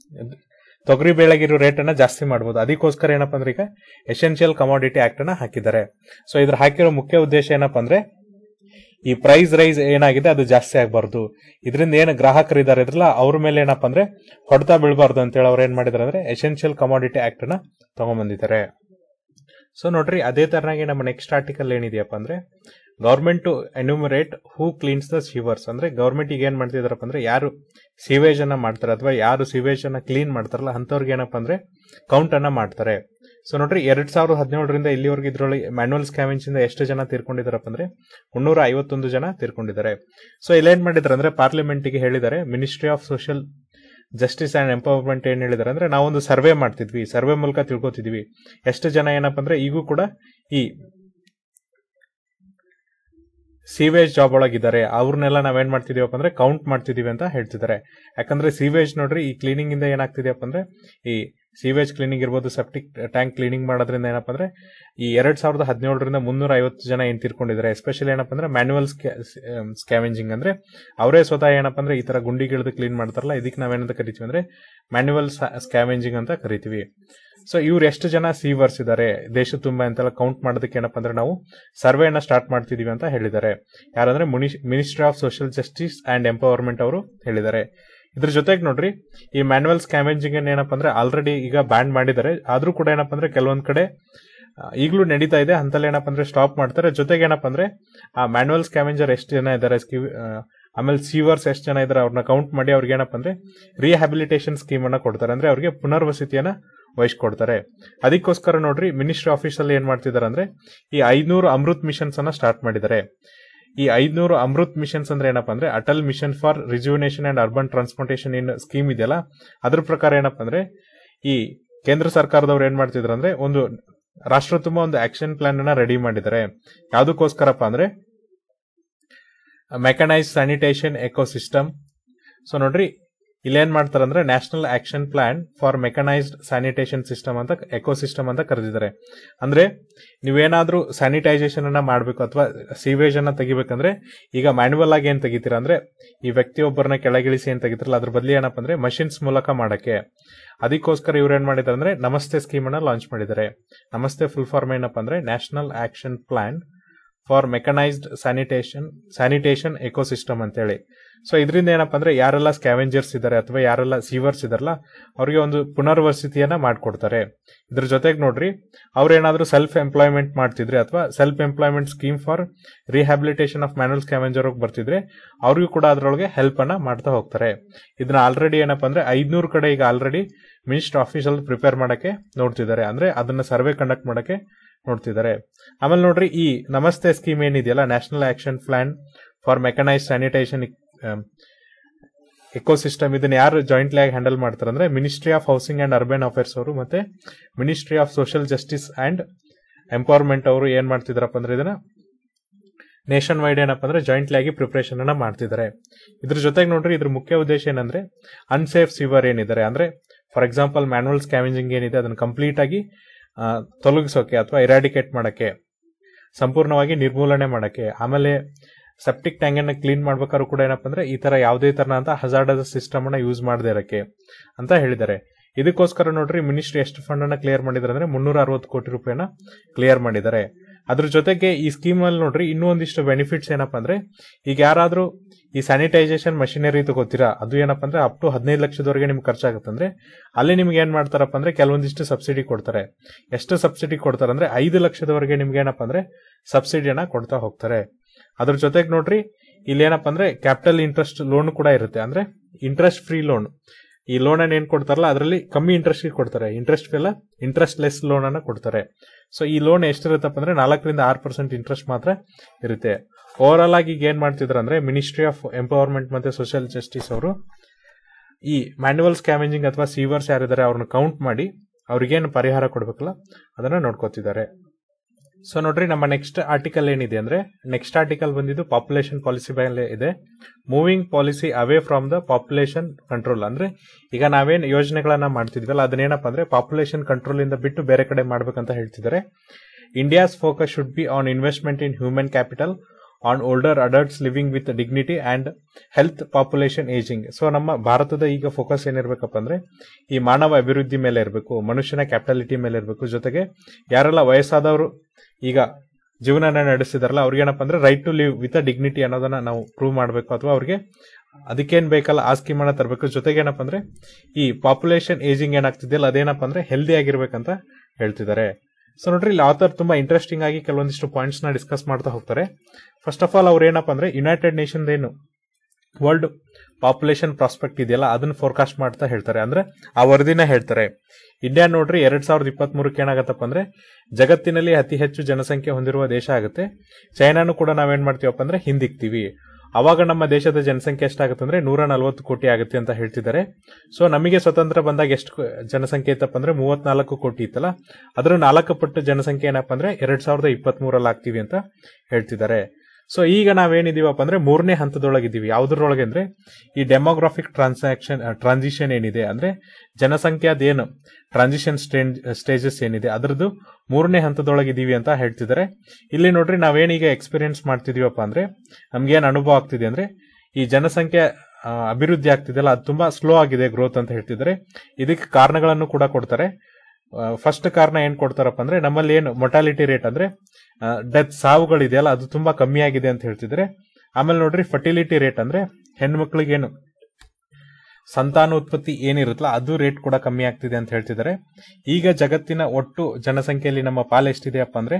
ತೊಗರಿ ಬೆಳೆಗಿರೋ ರೇಟ್ ಅನ್ನ ಜಾಸ್ತಿ ಮಾಡಬಹುದು. ಅದಕ್ಕೋಸ್ಕರ ಏನಪ್ಪಾ ಅಂದ್ರೆ ಈಗ ಎಸೆನ್ಷಿಯಲ್ ಕಮಾಡಿಟಿ ಆಕ್ಟ್ ಅನ್ನ ಹಾಕಿದ್ದಾರೆ. ಸೊ ಇದ್ರ ಹಾಕಿರೋ ಮುಖ್ಯ ಉದ್ದೇಶ ಏನಪ್ಪಾ ಅಂದ್ರೆ ಈ ಪ್ರೈಸ್ ರೈಸ್ ಏನಾಗಿದೆ ಅದು ಜಾಸ್ತಿ ಆಗಬಾರ್ದು, ಇದರಿಂದ ಏನು ಗ್ರಾಹಕರು ಇದಾರೆ ಇದ್ರಲ್ಲ ಅವ್ರ ಮೇಲೆ ಏನಪ್ಪಾ ಅಂದ್ರೆ ಹೊಡೆತ ಬೀಳಬಾರ್ದು ಅಂತ ಹೇಳಿ ಅವ್ರು ಏನ್ ಮಾಡಿದಾರೆ ಅಂದ್ರೆ ಎಸೆನ್ಷಿಯಲ್ ಕಮಾಡಿಟಿ ಆಕ್ಟ್ ಅನ್ನ ತಗೊಂಡ್ಬಂದಿದ್ದಾರೆ. ಸೊ ನೋಡ್ರಿ ಅದೇ ತರನಾಗಿ ನಮ್ಮ ನೆಕ್ಸ್ಟ್ ಆರ್ಟಿಕಲ್ ಏನಿದೆಯಪ್ಪ ಅಂದ್ರೆ government to enumerate who cleans the sewers. ಅಂದ್ರೆ ಗವರ್ಮೆಂಟ್ ಈಗ ಏನ್ ಮಾಡ್ತಿದಾರಪ್ಪ ಅಂದ್ರೆ ಯಾರು ಸೀವೇಜ್ ಅನ್ನ ಮಾಡ್ತಾರೆ ಅಥವಾ ಯಾರು ಸೀವೇಜ್ ಅನ್ನ ಕ್ಲೀನ್ ಮಾಡ್ತಾರಲ್ಲ ಅಂತವ್ರಿಗೆ ಏನಪ್ಪಾ ಅಂದ್ರೆ ಕೌಂಟ್ ಅನ್ನ ಮಾಡ್ತಾರೆ. ಸೊ ನೋಡ್ರಿ 2017ರಿಂದ ಇಲ್ಲಿವರೆಗೆ ಇದ್ರೊಳಗೆ ಮ್ಯಾನ್ಯುವಲ್ ಸ್ಕ್ಯಾವೆಂಜ್ ಇಂದ ಎಷ್ಟು ಜನ ತೀರ್ಕೊಂಡಿದಾರಪ್ಪ ಅಂದ್ರೆ 351 ಜನ ತೀರ್ಕೊಂಡಿದ್ದಾರೆ. ಸೊ ಇಲ್ಲೇನ್ ಮಾಡಿದಾರೆ ಅಂದ್ರೆ ಪಾರ್ಲಿಮೆಂಟ್ ಗೆ ಹೇಳಿದ್ದಾರೆ, ministry of social justice and empowerment ಏನ್ ಹೇಳಿದಾರೆ ಅಂದ್ರೆ ನಾವೊಂದು ಸರ್ವೆ ಮಾಡ್ತಿದ್ವಿ, ಸರ್ವೆ ಮೂಲಕ ತಿಳ್ಕೊತಿದ್ವಿ ಎಷ್ಟು ಜನ ಏನಪ್ಪಾ ಅಂದ್ರೆ ಈಗೂ ಕೂಡ ಈ ಸೀವೇಜ್ ಜಾಬ್ ಒಳಗಿದ್ದಾರೆ, ಅವ್ರನ್ನೆಲ್ಲ ನಾವೇನ್ ಮಾಡ್ತಿದೀವಪ್ಪ ಅಂದ್ರೆ ಕೌಂಟ್ ಮಾಡ್ತಿದೀವಿ ಅಂತ ಹೇಳ್ತಿದ್ದಾರೆ. ಯಾಕಂದ್ರೆ ಸೀವೇಜ್ ನೋಡ್ರಿ ಈ ಕ್ಲೀನಿಂಗ್ ಇಂದ ಏನಾಗ್ತಿದೆಯಪ್ಪ ಅಂದ್ರೆ ಈ ಸೀವೇಜ್ ಕ್ಲೀನಿಂಗ್ ಇರ್ಬೋದು, ಸೆಪ್ಟಿಕ್ ಟ್ಯಾಂಕ್ ಕ್ಲೀನಿಂಗ್ ಮಾಡೋದ್ರಿಂದ ಏನಪ್ಪಾ ಅಂದ್ರೆ ಈ 2017ರಿಂದ 350 ಜನ ಏನ್ ತೀರ್ಕೊಂಡಿದ್ದಾರೆ. ಎಸ್ಪೆಷಲಿ ಏನಪ್ಪಾ ಅಂದ್ರೆ ಮ್ಯಾನ್ಯುವಲ್ ಸ್ಕ್ಯಾವೆಂಜಿಂಗ್ ಅಂದ್ರೆ ಅವರೇ ಸ್ವತಃ ಏನಪ್ಪಾ ಅಂದ್ರೆ ಈ ತರ ಗುಂಡಿಗಿಳಿದು ಕ್ಲೀನ್ ಮಾಡ್ತಾರಲ್ಲ, ಇದಕ್ಕೆ ನಾವೇನಂತ ಕರಿತೀವಿ ಅಂದ್ರೆ ಮ್ಯಾನ್ಯುವಲ್ ಸ್ಕ್ಯಾವೆಂಜಿಂಗ್ ಅಂತ ಕರಿತೀವಿ. ಸೊ ಇವ್ರು ಎಷ್ಟು ಜನ ಸೀವರ್ಸ್ ಇದಾರೆ ದೇಶ ತುಂಬಾ ಅಂತೆಲ್ಲ ಕೌಂಟ್ ಮಾಡೋದಕ್ಕೆ ಏನಪ್ಪಾ ಅಂದ್ರೆ ನಾವು ಸರ್ವೆನ ಸ್ಟಾರ್ಟ್ ಮಾಡ್ತಿದೀವಿ ಅಂತ ಹೇಳಿದ್ದಾರೆ. ಯಾರಂದ್ರೆ ministry of social justice and empowerment ಅವರು ಹೇಳಿದ್ದಾರೆ. ಇದ್ರ ಜೊತೆಗೆ ನೋಡ್ರಿ ಈ ಮ್ಯಾನ್ಯುವಲ್ ಸ್ಕ್ಯಾವೆಂಜಿಂಗ್ ಏನಪ್ಪಾ ಅಂದ್ರೆ ಆಲ್ರೆಡಿ ಈಗ ಬ್ಯಾನ್ ಮಾಡಿದ್ದಾರೆ, ಆದ್ರೂ ಕೂಡ ಏನಪ್ಪಾ ಅಂದ್ರೆ ಕೆಲವೊಂದ್ ಕಡೆ ಈಗಲೂ ನಡೀತಾ ಇದೆ, ಅಂತಲ್ಲಿ ಏನಪ್ಪಾ ಅಂದ್ರೆ ಸ್ಟಾಪ್ ಮಾಡ್ತಾರೆ. ಜೊತೆಗೆ ಏನಪ್ಪಾ ಅಂದ್ರೆ ಆ ಮ್ಯಾನ್ಯುವಲ್ ಸ್ಕ್ಯಾವೆಂಜರ್ ಎಷ್ಟು ಜನ ಇದ್ದಾರೆ, ಆಮೇಲೆ ಸೀವರ್ಸ್ ಎಷ್ಟು ಜನ ಇದಾರೆ ಅವ್ರನ್ನ ಕೌಂಟ್ ಮಾಡಿ ಅವ್ರಿಗೆ ಏನಪ್ಪಾ ಅಂದ್ರೆ ರಿಹ್ಯಾಬಿಲಿಟೇಷನ್ ಸ್ಕೀಮ್ ಅನ್ನ ಕೊಡ್ತಾರೆ, ಅಂದ್ರೆ ಅವ್ರಿಗೆ ಪುನರ್ವಸತಿಯನ್ನ ವಹಿಸ್ಕೊಡ್ತಾರೆ. ಅದಕ್ಕೋಸ್ಕರ ನೋಡ್ರಿ ಮಿನಿಸ್ಟ್ರಿ ಆಫೀಸ್ ಅಲ್ಲಿ ಏನ್ ಮಾಡ್ತಿದಾರೆ ಅಂದ್ರೆ ಈ 500 ಅಮೃತ್ ಮಿಷನ್ಸ್ ಅನ್ನ ಸ್ಟಾರ್ಟ್ ಮಾಡಿದ್ದಾರೆ. ಈ 500 ಅಮೃತ್ ಮಿಷನ್ಸ್ ಅಂದ್ರೆ ಏನಪ್ಪಾ ಅಂದ್ರೆ Atal mission for rejuvenation and urban transportation in scheme ಇದೆಯಲ್ಲ, ಅದ್ರ ಪ್ರಕಾರ ಏನಪ್ಪಾ ಅಂದ್ರೆ ಈ ಕೇಂದ್ರ ಸರ್ಕಾರದವ್ರು ಏನ್ ಮಾಡ್ತಿದ್ರು ಅಂದ್ರೆ ಒಂದು ರಾಷ್ಟ್ರ ತುಂಬಾ ಒಂದು ಆಕ್ಷನ್ ಪ್ಲಾನ್ ಅನ್ನ ರೆಡಿ ಮಾಡಿದ್ದಾರೆ. ಯಾವ್ದಕ್ಕೋಸ್ಕರಪ್ಪ ಅಂದ್ರೆ ಮೆಕನೈಸ್ ಸ್ಯಾನಿಟೇಷನ್ ಎಕೋಸಿಸ್ಟಮ್. ಸೊ ನೋಡ್ರಿ ಇಲ್ಲೇನ್ ಮಾಡ್ತಾರೆ ಅಂದ್ರೆ national action plan for mechanised sanitation system ಅಂತ ಎಕೋಸಿಸ್ಟಮ್ ಅಂತ ಕರೆದಿದ್ದಾರೆ. ಅಂದ್ರೆ ನೀವೇನಾದ್ರೂ ಸ್ಯಾನಿಟೈಸೇಷನ್ ಅನ್ನ ಮಾಡ್ಬೇಕು ಅಥವಾ ಸೀವೇಜ್ ಅನ್ನ ತೆಗಿಬೇಕಂದ್ರೆ ಈಗ ಮ್ಯಾನ್ಯುವಲ್ ಆಗಿ ಏನ್ ತೆಗಿತೀರಾ ಅಂದ್ರೆ ಈ ವ್ಯಕ್ತಿಯೊಬ್ಬರನ್ನ ಕೆಳಗಿಳಿಸಿ ಏನ್ ತೆಗಿತಾರಲ್ಲ ಅದ್ರ ಬದಲಿ ಏನಪ್ಪ ಅಂದ್ರೆ ಮಷಿನ್ಸ್ ಮೂಲಕ ಮಾಡಕ್ಕೆ. ಅದಕ್ಕೋಸ್ಕರ ಇವ್ರು ಏನ್ ಮಾಡಿದ್ದಾರೆ ಅಂದ್ರೆ ನಮಸ್ತೆ ಸ್ಕೀಮ್ ಅನ್ನ ಲಾಂಚ್ ಮಾಡಿದ್ದಾರೆ. ನಮಸ್ತೆ ಫುಲ್ ಫಾರ್ಮ್ ಏನಪ್ಪ ಅಂದ್ರೆ national action plan for mechanised sanitation ecosystem ಅಂತೇಳಿ. ಸೊ ಇದರಿಂದ ಏನಪ್ಪಾ ಅಂದ್ರೆ ಯಾರೆಲ್ಲ ಸ್ಕ್ಯಾವೆಂಜರ್ಸ್ ಇದಾರೆ ಅಥವಾ ಯಾರೆಲ್ಲ ಸೀವರ್ಸ್ ಇದಾರಲ್ಲ ಅವ್ರಿಗೆ ಒಂದು ಪುನರ್ವಸತಿಯನ್ನ ಮಾಡ್ಕೊಡ್ತಾರೆ. ಇದ್ರ ಜೊತೆಗೆ ನೋಡ್ರಿ ಅವ್ರೇನಾದ್ರೂ ಸೆಲ್ಫ್ ಎಂಪ್ಲಾಯ್ಮೆಂಟ್ ಮಾಡ್ತಿದ್ರೆ ಅಥವಾ self employment scheme for rehabilitation of manual scavenger ಬರ್ತಿದ್ರೆ ಅವ್ರಿಗೂ ಕೂಡ ಅದ್ರೊಳಗೆ ಹೆಲ್ಪ್ ಅನ್ನ ಮಾಡ್ತಾ ಹೋಗ್ತಾರೆ. ಇದನ್ನ ಆಲ್ರೆಡಿ ಏನಪ್ಪಾ ಅಂದ್ರೆ 500 ಕಡೆ ಈಗ ಆಲ್ರೆಡಿ ಮಿನಿಸ್ಟರ್ ಆಫೀಸಲ್ಲಿ ಪ್ರಿಪೇರ್ ಮಾಡಕ್ಕೆ ನೋಡ್ತಿದ್ದಾರೆ. ಅಂದ್ರೆ ಅದನ್ನ ಸರ್ವೆ ಕಂಡಕ್ಟ್ ಮಾಡಕ್ಕೆ ನೋಡ್ತಿದ್ದಾರೆ. ಆಮೇಲೆ ನೋಡ್ರಿ ಈ ನಮಸ್ತೆ ಸ್ಕೀಮ್ ಏನಿದೆಯಲ್ಲ national action plan for mechanise sanitation ecosystem ಇದನ್ನ ಯಾರು ಜಾಯಿಂಟ್ಲಿ ಆಗಿ ಹ್ಯಾಂಡಲ್ ಮಾಡ್ತಾರೆ ಅಂದ್ರೆ ministry of housing and urban affairs ಅವರು ಮತ್ತೆ ministry of social justice and empowerment ಅವರು ಏನ್ ಮಾಡ್ತಿದಾರಪ್ಪ ಅಂದ್ರೆ ಇದನ್ನ ನೇಷನ್ ವೈಡ್ ಏನಪ್ಪ ಅಂದ್ರೆ ಜಾಯಿಂಟ್ಲಿ ಆಗಿ ಪ್ರಿಪರೇಷನ್ ಅನ್ನ ಮಾಡ್ತಿದ್ದಾರೆ. ಇದ್ರ ಜೊತೆಗೆ ನೋಡ್ರಿ ಇದ್ರ ಮುಖ್ಯ ಉದ್ದೇಶ ಏನಂದ್ರೆ ಅನ್ಸೇಫ್ ಸೀವರ್ ಏನಿದ್ದಾರೆ ಅಂದ್ರೆ ಫಾರ್ ಎಕ್ಸಾಂಪಲ್ ಮ್ಯಾನುವಲ್ ಸ್ಕ್ಯಾವೆಂಜಿಂಗ್ ಏನಿದೆ ಅದನ್ನ ಕಂಪ್ಲೀಟ್ ಆಗಿ ತೊಲಗಿಸೋಕೆ ಅಥವಾ ಇರಾಡಿಕೇಟ್ ಮಾಡಕ್ಕೆ, ಸಂಪೂರ್ಣವಾಗಿ ನಿರ್ಮೂಲನೆ ಮಾಡಕ್ಕೆ. ಆಮೇಲೆ ಸೆಪ್ಟಿಕ್ ಟ್ಯಾಂಕ್ ಅನ್ನ ಕ್ಲೀನ್ ಮಾಡ್ಬೇಕಾದ್ರೂ ಕೂಡ ಏನಪ್ಪ ಅಂದ್ರೆ ಈ ತರ ಯಾವುದೇ ತರನಾದ ಹಜಾರ್ಡಸ್ ಸಿಸ್ಟಮ್ ಅನ್ನ ಯೂಸ್ ಮಾಡದೇ ಇರಕ್ಕೆ ಅಂತ ಹೇಳಿದ್ದಾರೆ. ಇದಕ್ಕೋಸ್ಕರ ನೋಡ್ರಿ ಮಿನಿಸ್ಟ್ರಿ ಎಷ್ಟು ಫಂಡ್ ಅನ್ನ ಕ್ಲಿಯರ್ ಮಾಡಿದ್ದಾರೆ ಅಂದ್ರೆ 360 ಕೋಟಿ ರೂಪಾಯಿನ ಕ್ಲಿಯರ್ ಮಾಡಿದ್ದಾರೆ. ಅದ್ರ ಜೊತೆಗೆ ಈ ಸ್ಕೀಮ್ ಅಲ್ಲಿ ನೋಡ್ರಿ ಇನ್ನೂ ಒಂದಿಷ್ಟು ಬೆನಿಫಿಟ್ಸ್ ಏನಪ್ಪಾ ಅಂದ್ರೆ ಈಗ ಯಾರಾದ್ರೂ ಈ ಸ್ಯಾನಿಟೈಸೇಷನ್ ಮಷಿನರಿ ತಗೋತೀರಾ ಅದು ಏನಪ್ಪಾ ಅಂದ್ರೆ ಅಪ್ ಟು 15 ಲಕ್ಷದವರೆಗೆ ನಿಮ್ಗೆ ಖರ್ಚಾಗುತ್ತಂದ್ರೆ ಅಲ್ಲಿ ನಿಮ್ಗೆ ಏನ್ ಮಾಡ್ತಾರಪ್ಪ ಅಂದ್ರೆ ಕೆಲವೊಂದಿಷ್ಟು ಸಬ್ಸಿಡಿ ಕೊಡ್ತಾರೆ. ಎಷ್ಟು ಸಬ್ಸಿಡಿ ಕೊಡ್ತಾರೆ ಅಂದ್ರೆ 5 ಲಕ್ಷದವರೆಗೆ ನಿಮ್ಗೆ ಏನಪ್ಪಾ ಅಂದ್ರೆ ಸಬ್ಸಿಡಿಯನ್ನ ಕೊಡ್ತಾ ಹೋಗ್ತಾರೆ. ಅದ್ರ ಜೊತೆಗೆ ನೋಡ್ರಿ ಇಲ್ಲಿ ಏನಪ್ಪಾ ಅಂದ್ರೆ ಕ್ಯಾಪಿಟಲ್ ಇಂಟ್ರೆಸ್ಟ್ ಲೋನ್ ಕೂಡ ಇರುತ್ತೆ. ಅಂದ್ರೆ ಇಂಟ್ರೆಸ್ಟ್ ಫ್ರೀ ಲೋನ್. ಈ ಲೋನ್ ಅನ್ನ ಏನ್ ಕೊಡ್ತಾರಲ್ಲ ಅದರಲ್ಲಿ ಕಮ್ಮಿ ಇಂಟ್ರೆಸ್ಟ್ ಕೊಡ್ತಾರೆ. ಇಂಟ್ರೆಸ್ಟ್ ಲೆಸ್ ಲೋನ್ ಅನ್ನ ಕೊಡ್ತಾರೆ. ಸೊ ಈ ಲೋನ್ ಎಷ್ಟಿರುತ್ತಪ್ಪ ಅಂದ್ರೆ 4% 6% ಇಂಟ್ರೆಸ್ಟ್ ಮಾತ್ರ ಇರುತ್ತೆ. ಓವರ್ ಆಲ್ ಆಗಿ ಈಗ ಏನ್ ಮಾಡ್ತಿದ್ರು ಅಂದ್ರೆ ಮಿನಿಸ್ಟ್ರಿ ಆಫ್ ಎಂಪವರ್ಮೆಂಟ್ ಮತ್ತೆ ಸೋಷಿಯಲ್ ಜಸ್ಟಿಸ್ ಅವರು ಈ ಮ್ಯಾನ್ಯುವಲ್ ಸ್ಕ್ಯಾವೆಂಜಿಂಗ್ ಅಥವಾ ಸೀವರ್ಸ್ ಯಾರಿದ್ದಾರೆ ಅವ್ರನ್ನ ಕೌಂಟ್ ಮಾಡಿ ಅವ್ರಿಗೇನು ಪರಿಹಾರ ಕೊಡ್ಬೇಕಲ್ಲ ಅದನ್ನ ನೋಡ್ಕೋತಿದ್ದಾರೆ. ಸೊ ನೋಡ್ರಿ ನಮ್ಮ ನೆಕ್ಸ್ಟ್ ಆರ್ಟಿಕಲ್ ಏನಿದೆ ಅಂದ್ರೆ ನೆಕ್ಸ್ಟ್ ಆರ್ಟಿಕಲ್ ಬಂದಿದ್ದು ಪಾಪ್ಯುಲೇಷನ್ ಪಾಲಿಸಿ ಮೇಲೆ ಇದೆ. Moving policy away from the population control. ಅಂದ್ರೆ ಈಗ ನಾವೇನ್ ಯೋಜನೆಗಳನ್ನ ಮಾಡ್ತಿದ್ವಲ್ಲ ಅದನ್ನೇನಪ್ಪ ಅಂದ್ರೆ ಪಾಪ್ಯುಲೇಷನ್ ಕಂಟ್ರೋಲ್ ಇಂದ ಬಿಟ್ಟು ಬೇರೆ ಕಡೆ ಮಾಡ್ಬೇಕಂತ ಹೇಳ್ತಿದ್ದಾರೆ. India's focus should be on investment in human capital on older adults living with dignity and health population ageing. So ನಮ್ಮ ಭಾರತದ ಈಗ ಫೋಕಸ್ ಏನಿರ್ಬೇಕಪ್ಪ ಅಂದ್ರೆ ಈ ಮಾನವ ಅಭಿವೃದ್ಧಿ ಮೇಲೆ ಇರಬೇಕು, ಮನುಷ್ಯನ ಕ್ಯಾಪಿಟಾಲಿಟಿ ಮೇಲೆ ಇರಬೇಕು. ಜೊತೆಗೆ ಯಾರೆಲ್ಲ ವಯಸ್ಸಾದವರು ಈಗ ಜೀವನ ನಡೆಸಿದಾರಲ್ಲ ಅವ್ರಿಗೇನಪ್ಪ ಅಂದ್ರೆ right to live with dignity ಅನ್ನೋದನ್ನ ನಾವು ಪ್ರೂವ್ ಮಾಡಬೇಕು ಅಥವಾ ಅವ್ರಿಗೆ ಅದಕ್ಕೇನ್ ಬೇಕಲ್ಲ ಆ ಸ್ಕೀಮ್ ಅನ್ನ ತರಬೇಕು. ಜೊತೆಗೆ ಏನಪ್ಪ ಅಂದ್ರೆ ಈ ಪಾಪ್ಯುಲೇಷನ್ ಏಜಿಂಗ್ ಏನಾಗ್ತಿದೆಯಲ್ಲ ಅದೇನಪ್ಪ ಅಂದ್ರೆ ಹೆಲ್ದಿ ಆಗಿರ್ಬೇಕಂತ ಹೇಳ್ತಿದ್ದಾರೆ. ಸೊ ನೋಡ್ರಿ ಇಲ್ಲಿ ಆಥರ್ ತುಂಬಾ ಇಂಟ್ರೆಸ್ಟಿಂಗ್ ಆಗಿ ಕೆಲವೊಂದಿಷ್ಟು ಪಾಯಿಂಟ್ಸ್ ನ ಡಿಸ್ಕಸ್ ಮಾಡ್ತಾ ಹೋಗ್ತಾರೆ. ಫಸ್ಟ್ ಆಫ್ ಆಲ್ ಅವ್ರು ಏನಪ್ಪ ಅಂದ್ರೆ ಯುನೈಟೆಡ್ ನೇಷನ್ ಏನು ವರ್ಲ್ಡ್ ಪಾಪ್ಯುಲೇಷನ್ ಪ್ರಾಸ್ಪೆಕ್ಟ್ ಇದೆಯಲ್ಲ ಅದನ್ನ ಫೋರ್ಕಾಸ್ಟ್ ಮಾಡ್ತಾ ಹೇಳ್ತಾರೆ. ಅಂದ್ರೆ ಆ ವರದಿನ ಹೇಳ್ತಾರೆ. ಇಂಡಿಯಾ ನೋಡ್ರಿ 2023 ಏನಾಗತ್ತಪ್ಪ ಅಂದ್ರೆ ಜಗತ್ತಿನಲ್ಲಿ ಅತಿ ಹೆಚ್ಚು ಜನಸಂಖ್ಯೆ ಹೊಂದಿರುವ ದೇಶ ಆಗುತ್ತೆ. ಚೈನಾನು ಕೂಡ ನಾವೇನ್ ಮಾಡ್ತೀವಪ್ಪ ಅಂದ್ರೆ ಹಿಂದಿಕ್ತೀವಿ. ಅವಾಗ ನಮ್ಮ ದೇಶದ ಜನಸಂಖ್ಯೆ ಎಷ್ಟಾಗುತ್ತೆ ಅಂದ್ರೆ 140 ಕೋಟಿ ಆಗುತ್ತೆ ಅಂತ ಹೇಳ್ತಿದ್ದಾರೆ. ಸೊ ನಮಗೆ ಸ್ವತಂತ್ರ ಬಂದಾಗ ಎಷ್ಟು ಜನಸಂಖ್ಯೆ ಇತ್ತಪ್ಪ ಅಂದ್ರೆ 34 ಕೋಟಿ ಇತ್ತಲ್ಲ ಅದ್ರ 4 ಪಟ್ಟು ಜನಸಂಖ್ಯೆ ಏನಪ್ಪ ಅಂದ್ರೆ 2023 ಆಗ್ತೀವಿ ಅಂತ ಹೇಳ್ತಿದ್ದಾರೆ. ಸೊ ಈಗ ನಾವೇನಿದೀವಪ್ಪ ಅಂದ್ರೆ 3ನೇ ಹಂತದೊಳಗಿದ್ದೀವಿ. ಯಾವ್ದ್ರೊಳಗೆ ಅಂದ್ರೆ ಈ ಡೆಮೋಗ್ರಾಫಿಕ್ ಟ್ರಾನ್ಸಿಷನ್ ಏನಿದೆ ಅಂದ್ರೆ ಜನಸಂಖ್ಯಾದೇನು ಟ್ರಾನ್ಸಿಷನ್ ಸ್ಟೇಜಸ್ ಏನಿದೆ ಅದರದ್ದು 3ನೇ ಹಂತದೊಳಗಿದ್ದೀವಿ ಅಂತ ಹೇಳ್ತಿದ್ದಾರೆ. ಇಲ್ಲಿ ನೋಡ್ರಿ ನಾವೇನೀಗ ಎಕ್ಸ್ಪೀರಿಯನ್ಸ್ ಮಾಡ್ತಿದೀವಪ್ಪ ಅಂದ್ರೆ ನಮ್ಗೇನ್ ಅನುಭವ ಆಗ್ತಿದೆ ಅಂದ್ರೆ ಈ ಜನಸಂಖ್ಯೆ ಅಭಿವೃದ್ಧಿ ಆಗ್ತಿದೆಯಲ್ಲ ಅದು ತುಂಬಾ ಸ್ಲೋ ಆಗಿದೆ ಗ್ರೋತ್ ಅಂತ ಹೇಳ್ತಿದ್ದಾರೆ. ಇದಕ್ಕೆ ಕಾರಣಗಳನ್ನು ಕೂಡ ಕೊಡ್ತಾರೆ. ಫಸ್ಟ್ ಕಾರಣ ಏನ್ ಕೊಡ್ತಾರಪ್ಪ ಅಂದ್ರೆ ನಮ್ಮಲ್ಲಿ ಏನು ಮೊಟಾಲಿಟಿ ರೇಟ್ ಅಂದ್ರೆ ಡೆತ್ ಸಾವುಗಳಿದೆಯಲ್ಲ ಅದು ತುಂಬಾ ಕಮ್ಮಿ ಆಗಿದೆ ಅಂತ ಹೇಳ್ತಿದ್ರೆ. ಆಮೇಲೆ ನೋಡ್ರಿ ಫರ್ಟಿಲಿಟಿ ರೇಟ್ ಅಂದ್ರೆ ಹೆಣ್ಮಕ್ಳಿಗೇನು ಸಂತಾನೋತ್ಪತ್ತಿ ಏನಿರುತ್ತಲ್ಲ ಅದು ರೇಟ್ ಕೂಡ ಕಮ್ಮಿ ಆಗ್ತಿದೆ ಅಂತ ಹೇಳ್ತಿದ್ದಾರೆ. ಈಗ ಜಗತ್ತಿನ ಒಟ್ಟು ಜನಸಂಖ್ಯೆಯಲ್ಲಿ ನಮ್ಮ ಪಾಲು ಎಷ್ಟಿದೆಯಪ್ಪ ಅಂದ್ರೆ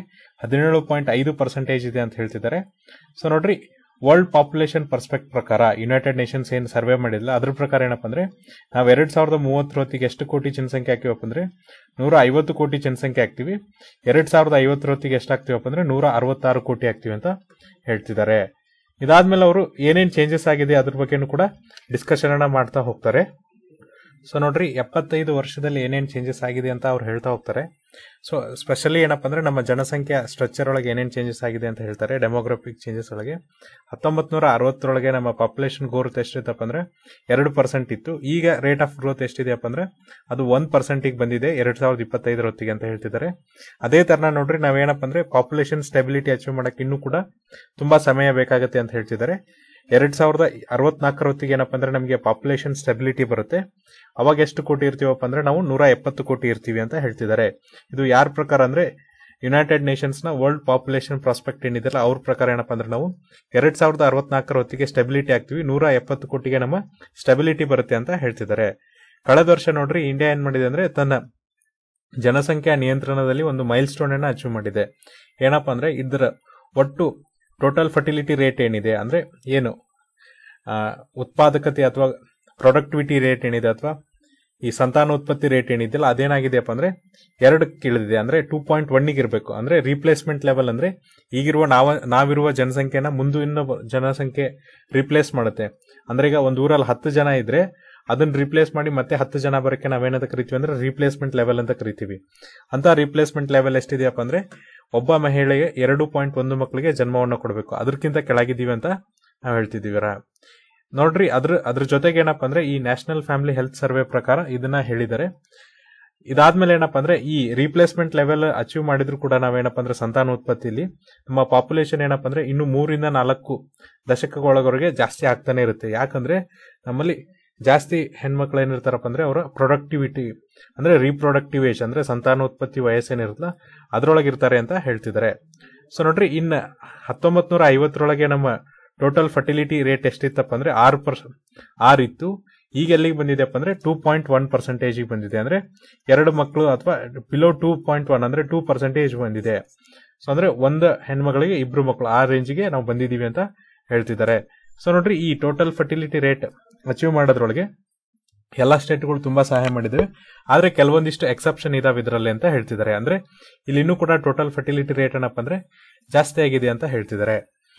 17.5% ಇದೆ ಅಂತ ಹೇಳ್ತಿದ್ದಾರೆ. ಸೊ ನೋಡ್ರಿ ವರ್ಲ್ಡ್ ಪಾಪ್ಯುಲೇಷನ್ ಪರ್ಸ್ಪೆಕ್ಟ್ ಪ್ರಕಾರ ಯುನೈಟೆಡ್ ನೇಷನ್ಸ್ ಏನ್ ಸರ್ವೆ ಮಾಡಿಲ್ಲ ಅದ್ರ ಪ್ರಕಾರ ಏನಪ್ಪ ಅಂದ್ರೆ ನಾವು 2030 ಎಷ್ಟು ಕೋಟಿ ಜನಸಂಖ್ಯೆ ಹಾಕಿವಪ್ಪ ಅಂದ್ರೆ 150 ಕೋಟಿ ಜನಸಂಖ್ಯೆ ಆಗ್ತೀವಿ. 2050 ಎಷ್ಟಾಗ್ತೀವಪ್ಪ ಅಂದ್ರೆ 166 ಕೋಟಿ ಆಗ್ತೀವಿ ಅಂತ ಹೇಳ್ತಿದ್ದಾರೆ. ಇದಾದ್ಮೇಲೆ ಅವರು ಏನೇನ್ ಚೇಂಜಸ್ ಆಗಿದೆ ಅದ್ರ ಬಗ್ಗೆನೂ ಕೂಡ ಡಿಸ್ಕಷನ್ ಅನ್ನ ಮಾಡ್ತಾ ಹೋಗ್ತಾರೆ. ಸೊ ನೋಡ್ರಿ 75 ವರ್ಷದಲ್ಲಿ ಏನೇನು ಚೇಂಜಸ್ ಆಗಿದೆ ಅಂತ ಅವ್ರು ಹೇಳ್ತಾ ಹೋಗ್ತಾರೆ. ಸೊ ಸ್ಪೆಷಲಿ ಏನಪ್ಪ ಅಂದ್ರೆ ನಮ್ಮ ಜನಸಂಖ್ಯಾ ಸ್ಟ್ರಕ್ಚರ್ ಒಳಗೆ ಏನೇನು ಚೇಂಜಸ್ ಆಗಿದೆ ಅಂತ ಹೇಳ್ತಾರೆ. ಡೆಮೋಗ್ರಫಿಕ್ ಚೇಂಜಸ್ ಒಳಗೆ 1960 ನಮ್ಮ ಪಾಪ್ಯುಲೇಷನ್ ಗ್ರೋತ್ ಎಷ್ಟಿತ್ತಪ್ಪ ಅಂದ್ರೆ 2% ಇತ್ತು. ಈಗ ರೇಟ್ ಆಫ್ ಗ್ರೋತ್ ಎಷ್ಟಿದೆಯಪ್ಪ ಅಂದ್ರೆ ಅದು 1% ಬಂದಿದೆ 2025 ಹೊತ್ತಿಗೆ ಅಂತ ಹೇಳ್ತಿದ್ದಾರೆ. ಅದೇ ತರ ನೋಡ್ರಿ ನಾವೇನಪ್ಪ ಅಂದ್ರೆ ಪಾಪ್ಯುಲೇಷನ್ ಸ್ಟೆಬಿಲಿಟಿ ಅಚೀವ್ ಮಾಡಕ್ಕೆ ಇನ್ನೂ ಕೂಡ ತುಂಬಾ ಸಮಯ ಬೇಕಾಗುತ್ತೆ ಅಂತ ಹೇಳ್ತಿದ್ದಾರೆ. 2064 ಹೊತ್ತಿಗೆ ಏನಪ್ಪ ಅಂದ್ರೆ ನಮಗೆ ಪಾಪ್ಯುಲೇಷನ್ ಸ್ಟೆಬಿಲಿಟಿ ಬರುತ್ತೆ. ಅವಾಗ ಎಷ್ಟು ಕೋಟಿ ಇರ್ತೀವಪ್ಪ ಅಂದ್ರೆ ನಾವು 170 ಕೋಟಿ ಇರ್ತೀವಿ ಅಂತ ಹೇಳ್ತಿದ್ದಾರೆ. ಇದು ಯಾರ ಪ್ರಕಾರ ಅಂದ್ರೆ ಯುನೈಟೆಡ್ ನೇಷನ್ಸ್ ನ ವರ್ಲ್ಡ್ ಪಾಪ್ಯುಲೇಷನ್ ಪ್ರಾಸ್ಪೆಕ್ಟ್ ಏನಿದೆಯಲ್ಲ ಅವ್ರ ಪ್ರಕಾರ ಏನಪ್ಪ ಅಂದ್ರೆ ನಾವು 2064 ಹೊತ್ತಿಗೆ ಸ್ಟೆಬಿಲಿಟಿ ಆಗ್ತೀವಿ, 170 ಕೋಟಿಗೆ ನಮ್ಮ ಸ್ಟೆಬಿಲಿಟಿ ಬರುತ್ತೆ ಅಂತ ಹೇಳ್ತಿದ್ದಾರೆ. ಕಳೆದ ವರ್ಷ ನೋಡ್ರಿ ಇಂಡಿಯಾ ಏನ್ ಮಾಡಿದೆ ಅಂದ್ರೆ ತನ್ನ ಜನಸಂಖ್ಯಾ ನಿಯಂತ್ರಣದಲ್ಲಿ ಒಂದು ಮೈಲ್ ಸ್ಟೋನ್ ಅನ್ನ ಅಚೀವ್ ಮಾಡಿದೆ. ಏನಪ್ಪಾ ಅಂದ್ರೆ ಇದರ ಒಟ್ಟು ಟೋಟಲ್ ಫರ್ಟಿಲಿಟಿ ರೇಟ್ ಏನಿದೆ ಅಂದ್ರೆ ಏನು ಉತ್ಪಾದಕತೆ ಅಥವಾ ಪ್ರೊಡಕ್ಟಿವಿಟಿ ರೇಟ್ ಏನಿದೆ ಅಥವಾ ಈ ಸಂತಾನೋತ್ಪತ್ತಿ ರೇಟ್ ಏನಿದೆಯಲ್ಲ ಅದೇನಾಗಿದೆಯಪ್ಪ ಅಂದ್ರೆ 2ಕ್ಕೆ ಇಳಿದಿದೆ. ಅಂದ್ರೆ 2.1 ಇರಬೇಕು. ಅಂದ್ರೆ ರೀಪ್ಲೇಸ್ಮೆಂಟ್ ಲೆವೆಲ್ ಅಂದ್ರೆ ಈಗಿರುವ ನಾವಿರುವ ಜನಸಂಖ್ಯೆನ ಮುಂದಿನ ಜನಸಂಖ್ಯೆ ರಿಪ್ಲೇಸ್ ಮಾಡುತ್ತೆ. ಅಂದ್ರೆ ಈಗ ಒಂದು ಊರಲ್ಲಿ 10 ಜನ ಇದ್ರೆ ಅದನ್ನ ರಿಪ್ಲೇಸ್ ಮಾಡಿ ಮತ್ತೆ 10 ಜನ ಬರೋಕೆ ನಾವೇನಂತ ಕರಿತೀವಿ ಅಂದ್ರೆ ರೀಪ್ಲೇಸ್ಮೆಂಟ್ ಲೆವೆಲ್ ಅಂತ ಕರಿತೀವಿ. ಅಂತ ರೀಪ್ಲೇಸ್ಮೆಂಟ್ ಲೆವೆಲ್ ಎಷ್ಟಿದೆಯಪ್ಪ ಅಂದ್ರೆ ಒಬ್ಬ ಮಹಿಳೆಗೆ 2.1 ಮಕ್ಕಳಿಗೆ ಜನ್ಮವನ್ನು ಕೊಡಬೇಕು. ಅದಕ್ಕಿಂತ ಕೆಳಗಿದ್ದೀವಿ ಅಂತ ನಾವು ಹೇಳ್ತಿದೀವರ. ನೋಡ್ರಿ ಅದ್ರ ಜೊತೆಗೆ ಏನಪ್ಪ ಅಂದ್ರೆ ಈ ನ್ಯಾಷನಲ್ ಫ್ಯಾಮಿಲಿ ಹೆಲ್ತ್ ಸರ್ವೆ ಪ್ರಕಾರ ಇದನ್ನ ಹೇಳಿದ್ದಾರೆ. ಇದಾದ್ಮೇಲೆ ಏನಪ್ಪ ಅಂದ್ರೆ ಈ ರೀಪ್ಲೇಸ್ಮೆಂಟ್ ಲೆವೆಲ್ ಅಚೀವ್ ಮಾಡಿದ್ರು ಕೂಡ ನಾವೇನಪ್ಪ ಅಂದ್ರೆ ಸಂತಾನೋತ್ಪತ್ತಿಲಿ ನಮ್ಮ ಪಾಪ್ಯುಲೇಷನ್ ಏನಪ್ಪ ಅಂದ್ರೆ ಇನ್ನು 3-4 ದಶಕಗಳವರೆಗೆ ಜಾಸ್ತಿ ಆಗ್ತಾನೆ ಇರುತ್ತೆ. ಯಾಕಂದ್ರೆ ನಮ್ಮಲ್ಲಿ ಜಾಸ್ತಿ ಹೆಣ್ಮಕ್ಳು ಏನಿರ್ತಾರಪ್ಪ ಅಂದ್ರೆ ಅವರ ಪ್ರೊಡಕ್ಟಿವಿಟಿ ಅಂದ್ರೆ ರೀಪ್ರೊಡಕ್ಟಿವ್ ಏಜ್ ಅಂದ್ರೆ ಸಂತಾನೋತ್ಪತ್ತಿ ವಯಸ್ಸೇನಿರುತ್ತಲ್ಲ ಅದ್ರೊಳಗಿರ್ತಾರೆ ಅಂತ ಹೇಳ್ತಿದ್ದಾರೆ. ಸೊ ನೋಡ್ರಿ ಇನ್ನ 1950 ನಮ್ಮ ಟೋಟಲ್ ಫರ್ಟಿಲಿಟಿ ರೇಟ್ ಎಷ್ಟಿತ್ತಪ್ಪ ಅಂದ್ರೆ 6 ಇತ್ತು. ಈಗ ಎಲ್ಲಿಗೆ ಬಂದಿದೆಪ್ಪ ಅಂದ್ರೆ 2.1% ಬಂದಿದೆ. ಅಂದ್ರೆ 2 ಮಕ್ಕಳು ಅಥವಾ ಬಿಲೋ 2.1 ಅಂದ್ರೆ 2% ಬಂದಿದೆ. ಸೊ ಅಂದ್ರೆ ಒಂದು ಹೆಣ್ಮಗಳಿಗೆ 2 ಮಕ್ಕಳು ಆ ರೇಂಜ್ಗೆ ನಾವು ಬಂದಿದೀವಿ ಅಂತ ಹೇಳ್ತಿದ್ದಾರೆ. ಸೊ ನೋಡ್ರಿ ಈ ಟೋಟಲ್ ಫರ್ಟಿಲಿಟಿ ರೇಟ್ ಅಚೀವ್ ಮಾಡೋದ್ರೊಳಗೆ ಎಲ್ಲಾ ಸ್ಟೇಟ್ಗಳು ತುಂಬಾ ಸಹಾಯ ಮಾಡಿದವೆ. ಆದ್ರೆ ಕೆಲವೊಂದಿಷ್ಟು ಎಕ್ಸೆಪ್ಷನ್ ಇದಾವೆ ಇದರಲ್ಲಿ ಅಂತ ಹೇಳ್ತಿದ್ದಾರೆ. ಅಂದ್ರೆ ಇಲ್ಲಿ ಇನ್ನೂ ಕೂಡ ಟೋಟಲ್ ಫರ್ಟಿಲಿಟಿ ರೇಟ್ ಏನಪ್ಪ ಅಂದ್ರೆ ಜಾಸ್ತಿ ಆಗಿದೆ ಅಂತ ಹೇಳ್ತಿದ್ದಾರೆ.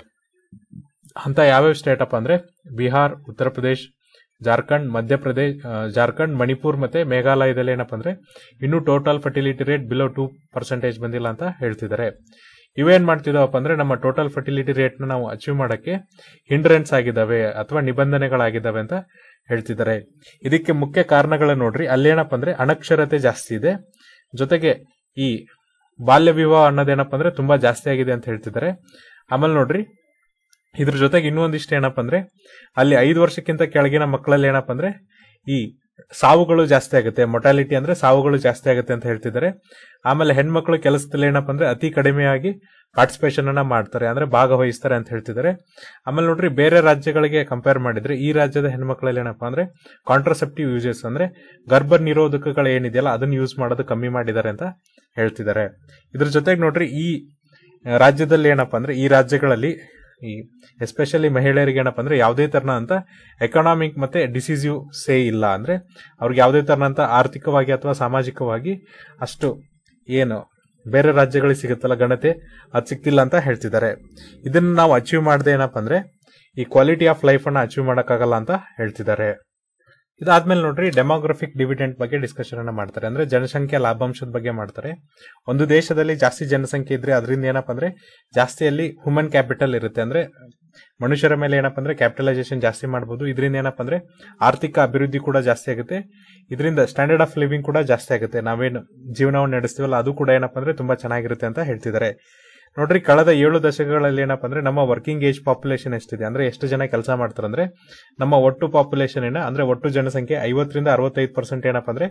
ಅಂತ ಯಾವ್ಯಾವ ಸ್ಟೇಟ್ ಅಪ್ಪ ಅಂದ್ರೆ ಬಿಹಾರ್, ಉತ್ತರ ಪ್ರದೇಶ್, ಜಾರ್ಖಂಡ್, ಮಧ್ಯಪ್ರದೇಶ್, ಮಣಿಪುರ್ ಮತ್ತೆ ಮೇಘಾಲಯದಲ್ಲಿ ಏನಪ್ಪ ಅಂದ್ರೆ ಇನ್ನೂ ಟೋಟಲ್ ಫರ್ಟಿಲಿಟಿ ರೇಟ್ ಬಿಲೋ 2% ಬಂದಿಲ್ಲ ಅಂತ ಹೇಳ್ತಿದ್ದಾರೆ. ಇವೇನ್ ಮಾಡ್ತಿದಾವಪ್ಪ ಅಂದ್ರೆ ನಮ್ಮ ಟೋಟಲ್ ಫರ್ಟಿಲಿಟಿ ರೇಟ್ ನ ನಾವು ಅಚೀವ್ ಮಾಡಕ್ಕೆ ಹಿಂಡ್ರೆನ್ಸ್ ಆಗಿದಾವೆ ಅಥವಾ ನಿಬಂಧನೆಗಳಾಗಿದ್ದಾವೆ ಅಂತ ಹೇಳ್ತಿದ್ದಾರೆ. ಇದಕ್ಕೆ ಮುಖ್ಯ ಕಾರಣಗಳ ನೋಡ್ರಿ ಅಲ್ಲೇನಪ್ಪ ಅಂದ್ರೆ ಅನಕ್ಷರತೆ ಜಾಸ್ತಿ ಇದೆ, ಜೊತೆಗೆ ಈ ಬಾಲ್ಯ ವಿವಾಹ ಅನ್ನೋದೇನಪ್ಪ ಅಂದ್ರೆ ತುಂಬಾ ಜಾಸ್ತಿ ಆಗಿದೆ ಅಂತ ಹೇಳ್ತಿದ್ದಾರೆ. ಆಮೇಲೆ ನೋಡ್ರಿ ಇದ್ರ ಜೊತೆಗೆ ಇನ್ನೊಂದಿಷ್ಟು ಏನಪ್ಪ ಅಂದ್ರೆ ಅಲ್ಲಿ 5 ವರ್ಷಕ್ಕಿಂತ ಕೆಳಗಿನ ಮಕ್ಕಳಲ್ಲಿ ಏನಪ್ಪ ಅಂದ್ರೆ ಈ ಸಾವುಗಳು ಜಾಸ್ತಿ ಆಗುತ್ತೆ, ಮೊಟಾಲಿಟಿ ಅಂದ್ರೆ ಸಾವುಗಳು ಜಾಸ್ತಿ ಆಗುತ್ತೆ ಅಂತ ಹೇಳ್ತಿದ್ದಾರೆ. ಆಮೇಲೆ ಹೆಣ್ಮಕ್ಳು ಕೆಲಸದಲ್ಲಿ ಏನಪ್ಪ ಅಂದ್ರೆ ಅತಿ ಕಡಿಮೆಯಾಗಿ ಪಾರ್ಟಿಸಿಪೇಷನ್ ಅನ್ನ ಮಾಡ್ತಾರೆ, ಅಂದ್ರೆ ಭಾಗವಹಿಸ್ತಾರೆ ಅಂತ ಹೇಳ್ತಿದ್ದಾರೆ. ಆಮೇಲೆ ನೋಡ್ರಿ ಬೇರೆ ರಾಜ್ಯಗಳಿಗೆ ಕಂಪೇರ್ ಮಾಡಿದ್ರೆ ಈ ರಾಜ್ಯದ ಹೆಣ್ಮಕ್ಳಲ್ಲಿ ಏನಪ್ಪಾ ಅಂದ್ರೆ ಕಾಂಟ್ರಸೆಪ್ಟಿವ್ ಯೂಸಸ್ ಅಂದ್ರೆ ಗರ್ಭ ನಿರೋಧಕಗಳು ಏನಿದೆಯಲ್ಲ ಅದನ್ನ ಯೂಸ್ ಮಾಡೋದು ಕಮ್ಮಿ ಮಾಡಿದ್ದಾರೆ ಅಂತ ಹೇಳ್ತಿದ್ದಾರೆ. ಇದ್ರ ಜೊತೆಗೆ ನೋಡ್ರಿ ಈ ರಾಜ್ಯದಲ್ಲಿ ಏನಪ್ಪಾ ಅಂದ್ರೆ ಈ ರಾಜ್ಯಗಳಲ್ಲಿ ಈ ಎಸ್ಪೆಷಲಿ ಮಹಿಳೆಯರಿಗೆ ಏನಪ್ಪ ಅಂದ್ರೆ ಯಾವುದೇ ತರನಂತ ಎಕನಾಮಿಕ್ ಮತ್ತೆ ಡಿಸಿಸಿವ್ ಸೇ ಇಲ್ಲ. ಅಂದ್ರೆ ಅವ್ರಿಗೆ ಯಾವುದೇ ತರನಂತ ಆರ್ಥಿಕವಾಗಿ ಅಥವಾ ಸಾಮಾಜಿಕವಾಗಿ ಅಷ್ಟು ಏನು ಬೇರೆ ರಾಜ್ಯಗಳಿಗೆ ಸಿಗುತ್ತಲ್ಲ ಗಣತೆ ಅದು ಸಿಗ್ತಿಲ್ಲ ಅಂತ ಹೇಳ್ತಿದ್ದಾರೆ. ಇದನ್ನ ನಾವು ಅಚೀವ್ ಮಾಡದೆ ಏನಪ್ಪ ಅಂದ್ರೆ ಈ ಕ್ವಾಲಿಟಿ ಆಫ್ ಲೈಫ್ ಅನ್ನ ಅಚೀವ್ ಮಾಡಕ್ಕಾಗಲ್ಲ ಅಂತ ಹೇಳ್ತಿದ್ದಾರೆ. ಇದಾದ್ಮೇಲೆ ನೋಡ್ರಿ ಡೆಮೋಗ್ರಫಿಕ್ ಡಿವಿಡೆಂಟ್ ಬಗ್ಗೆ ಡಿಸ್ಕಷನ್ ಅನ್ನ ಮಾಡ್ತಾರೆ. ಅಂದ್ರೆ ಜನಸಂಖ್ಯಾ ಲಾಭಾಂಶದ ಬಗ್ಗೆ ಮಾಡ್ತಾರೆ. ಒಂದು ದೇಶದಲ್ಲಿ ಜಾಸ್ತಿ ಜನಸಂಖ್ಯೆ ಇದ್ರೆ ಅದರಿಂದ ಏನಪ್ಪ ಅಂದ್ರೆ ಜಾಸ್ತಿಯಲ್ಲಿ ಹ್ಯೂಮನ್ ಕ್ಯಾಪಿಟಲ್ ಇರುತ್ತೆ, ಅಂದ್ರೆ ಮನುಷ್ಯರ ಮೇಲೆ ಏನಪ್ಪ ಅಂದ್ರೆ ಕ್ಯಾಪಿಟಲೈಸೇಷನ್ ಜಾಸ್ತಿ ಮಾಡಬಹುದು. ಇದರಿಂದ ಏನಪ್ಪ ಅಂದ್ರೆ ಆರ್ಥಿಕ ಅಭಿವೃದ್ಧಿ ಕೂಡ ಜಾಸ್ತಿ ಆಗುತ್ತೆ, ಇದರಿಂದ ಸ್ಟ್ಯಾಂಡರ್ಡ್ ಆಫ್ ಲಿವಿಂಗ್ ಕೂಡ ಜಾಸ್ತಿ ಆಗುತ್ತೆ. ನಾವೇನು ಜೀವನವನ್ನು ನಡೆಸ್ತೀವಲ್ಲ ಅದು ಕೂಡ ಏನಪ್ಪ ಅಂದ್ರೆ ತುಂಬಾ ಚೆನ್ನಾಗಿರುತ್ತೆ ಅಂತ ಹೇಳ್ತಿದ್ದಾರೆ. ನೋಡ್ರಿ ಕಳೆದ 7 ದಶಕಗಳಲ್ಲಿ ಏನಪ್ಪ ಅಂದ್ರೆ ನಮ್ಮ ವರ್ಕಿಂಗ್ ಏಜ್ ಪಾಪ್ಯುಲೇಷನ್ ಎಷ್ಟಿದೆ ಅಂದ್ರೆ ಎಷ್ಟು ಜನ ಕೆಲಸ ಮಾಡ್ತಾರೆ ಅಂದ್ರೆ ನಮ್ಮ ಒಟ್ಟು ಪಾಪ್ಯುಲೇಷನ್ ಅಂದ್ರೆ ಒಟ್ಟು ಜನಸಂಖ್ಯೆ 50-65% ಏನಪ್ಪ ಅಂದ್ರೆ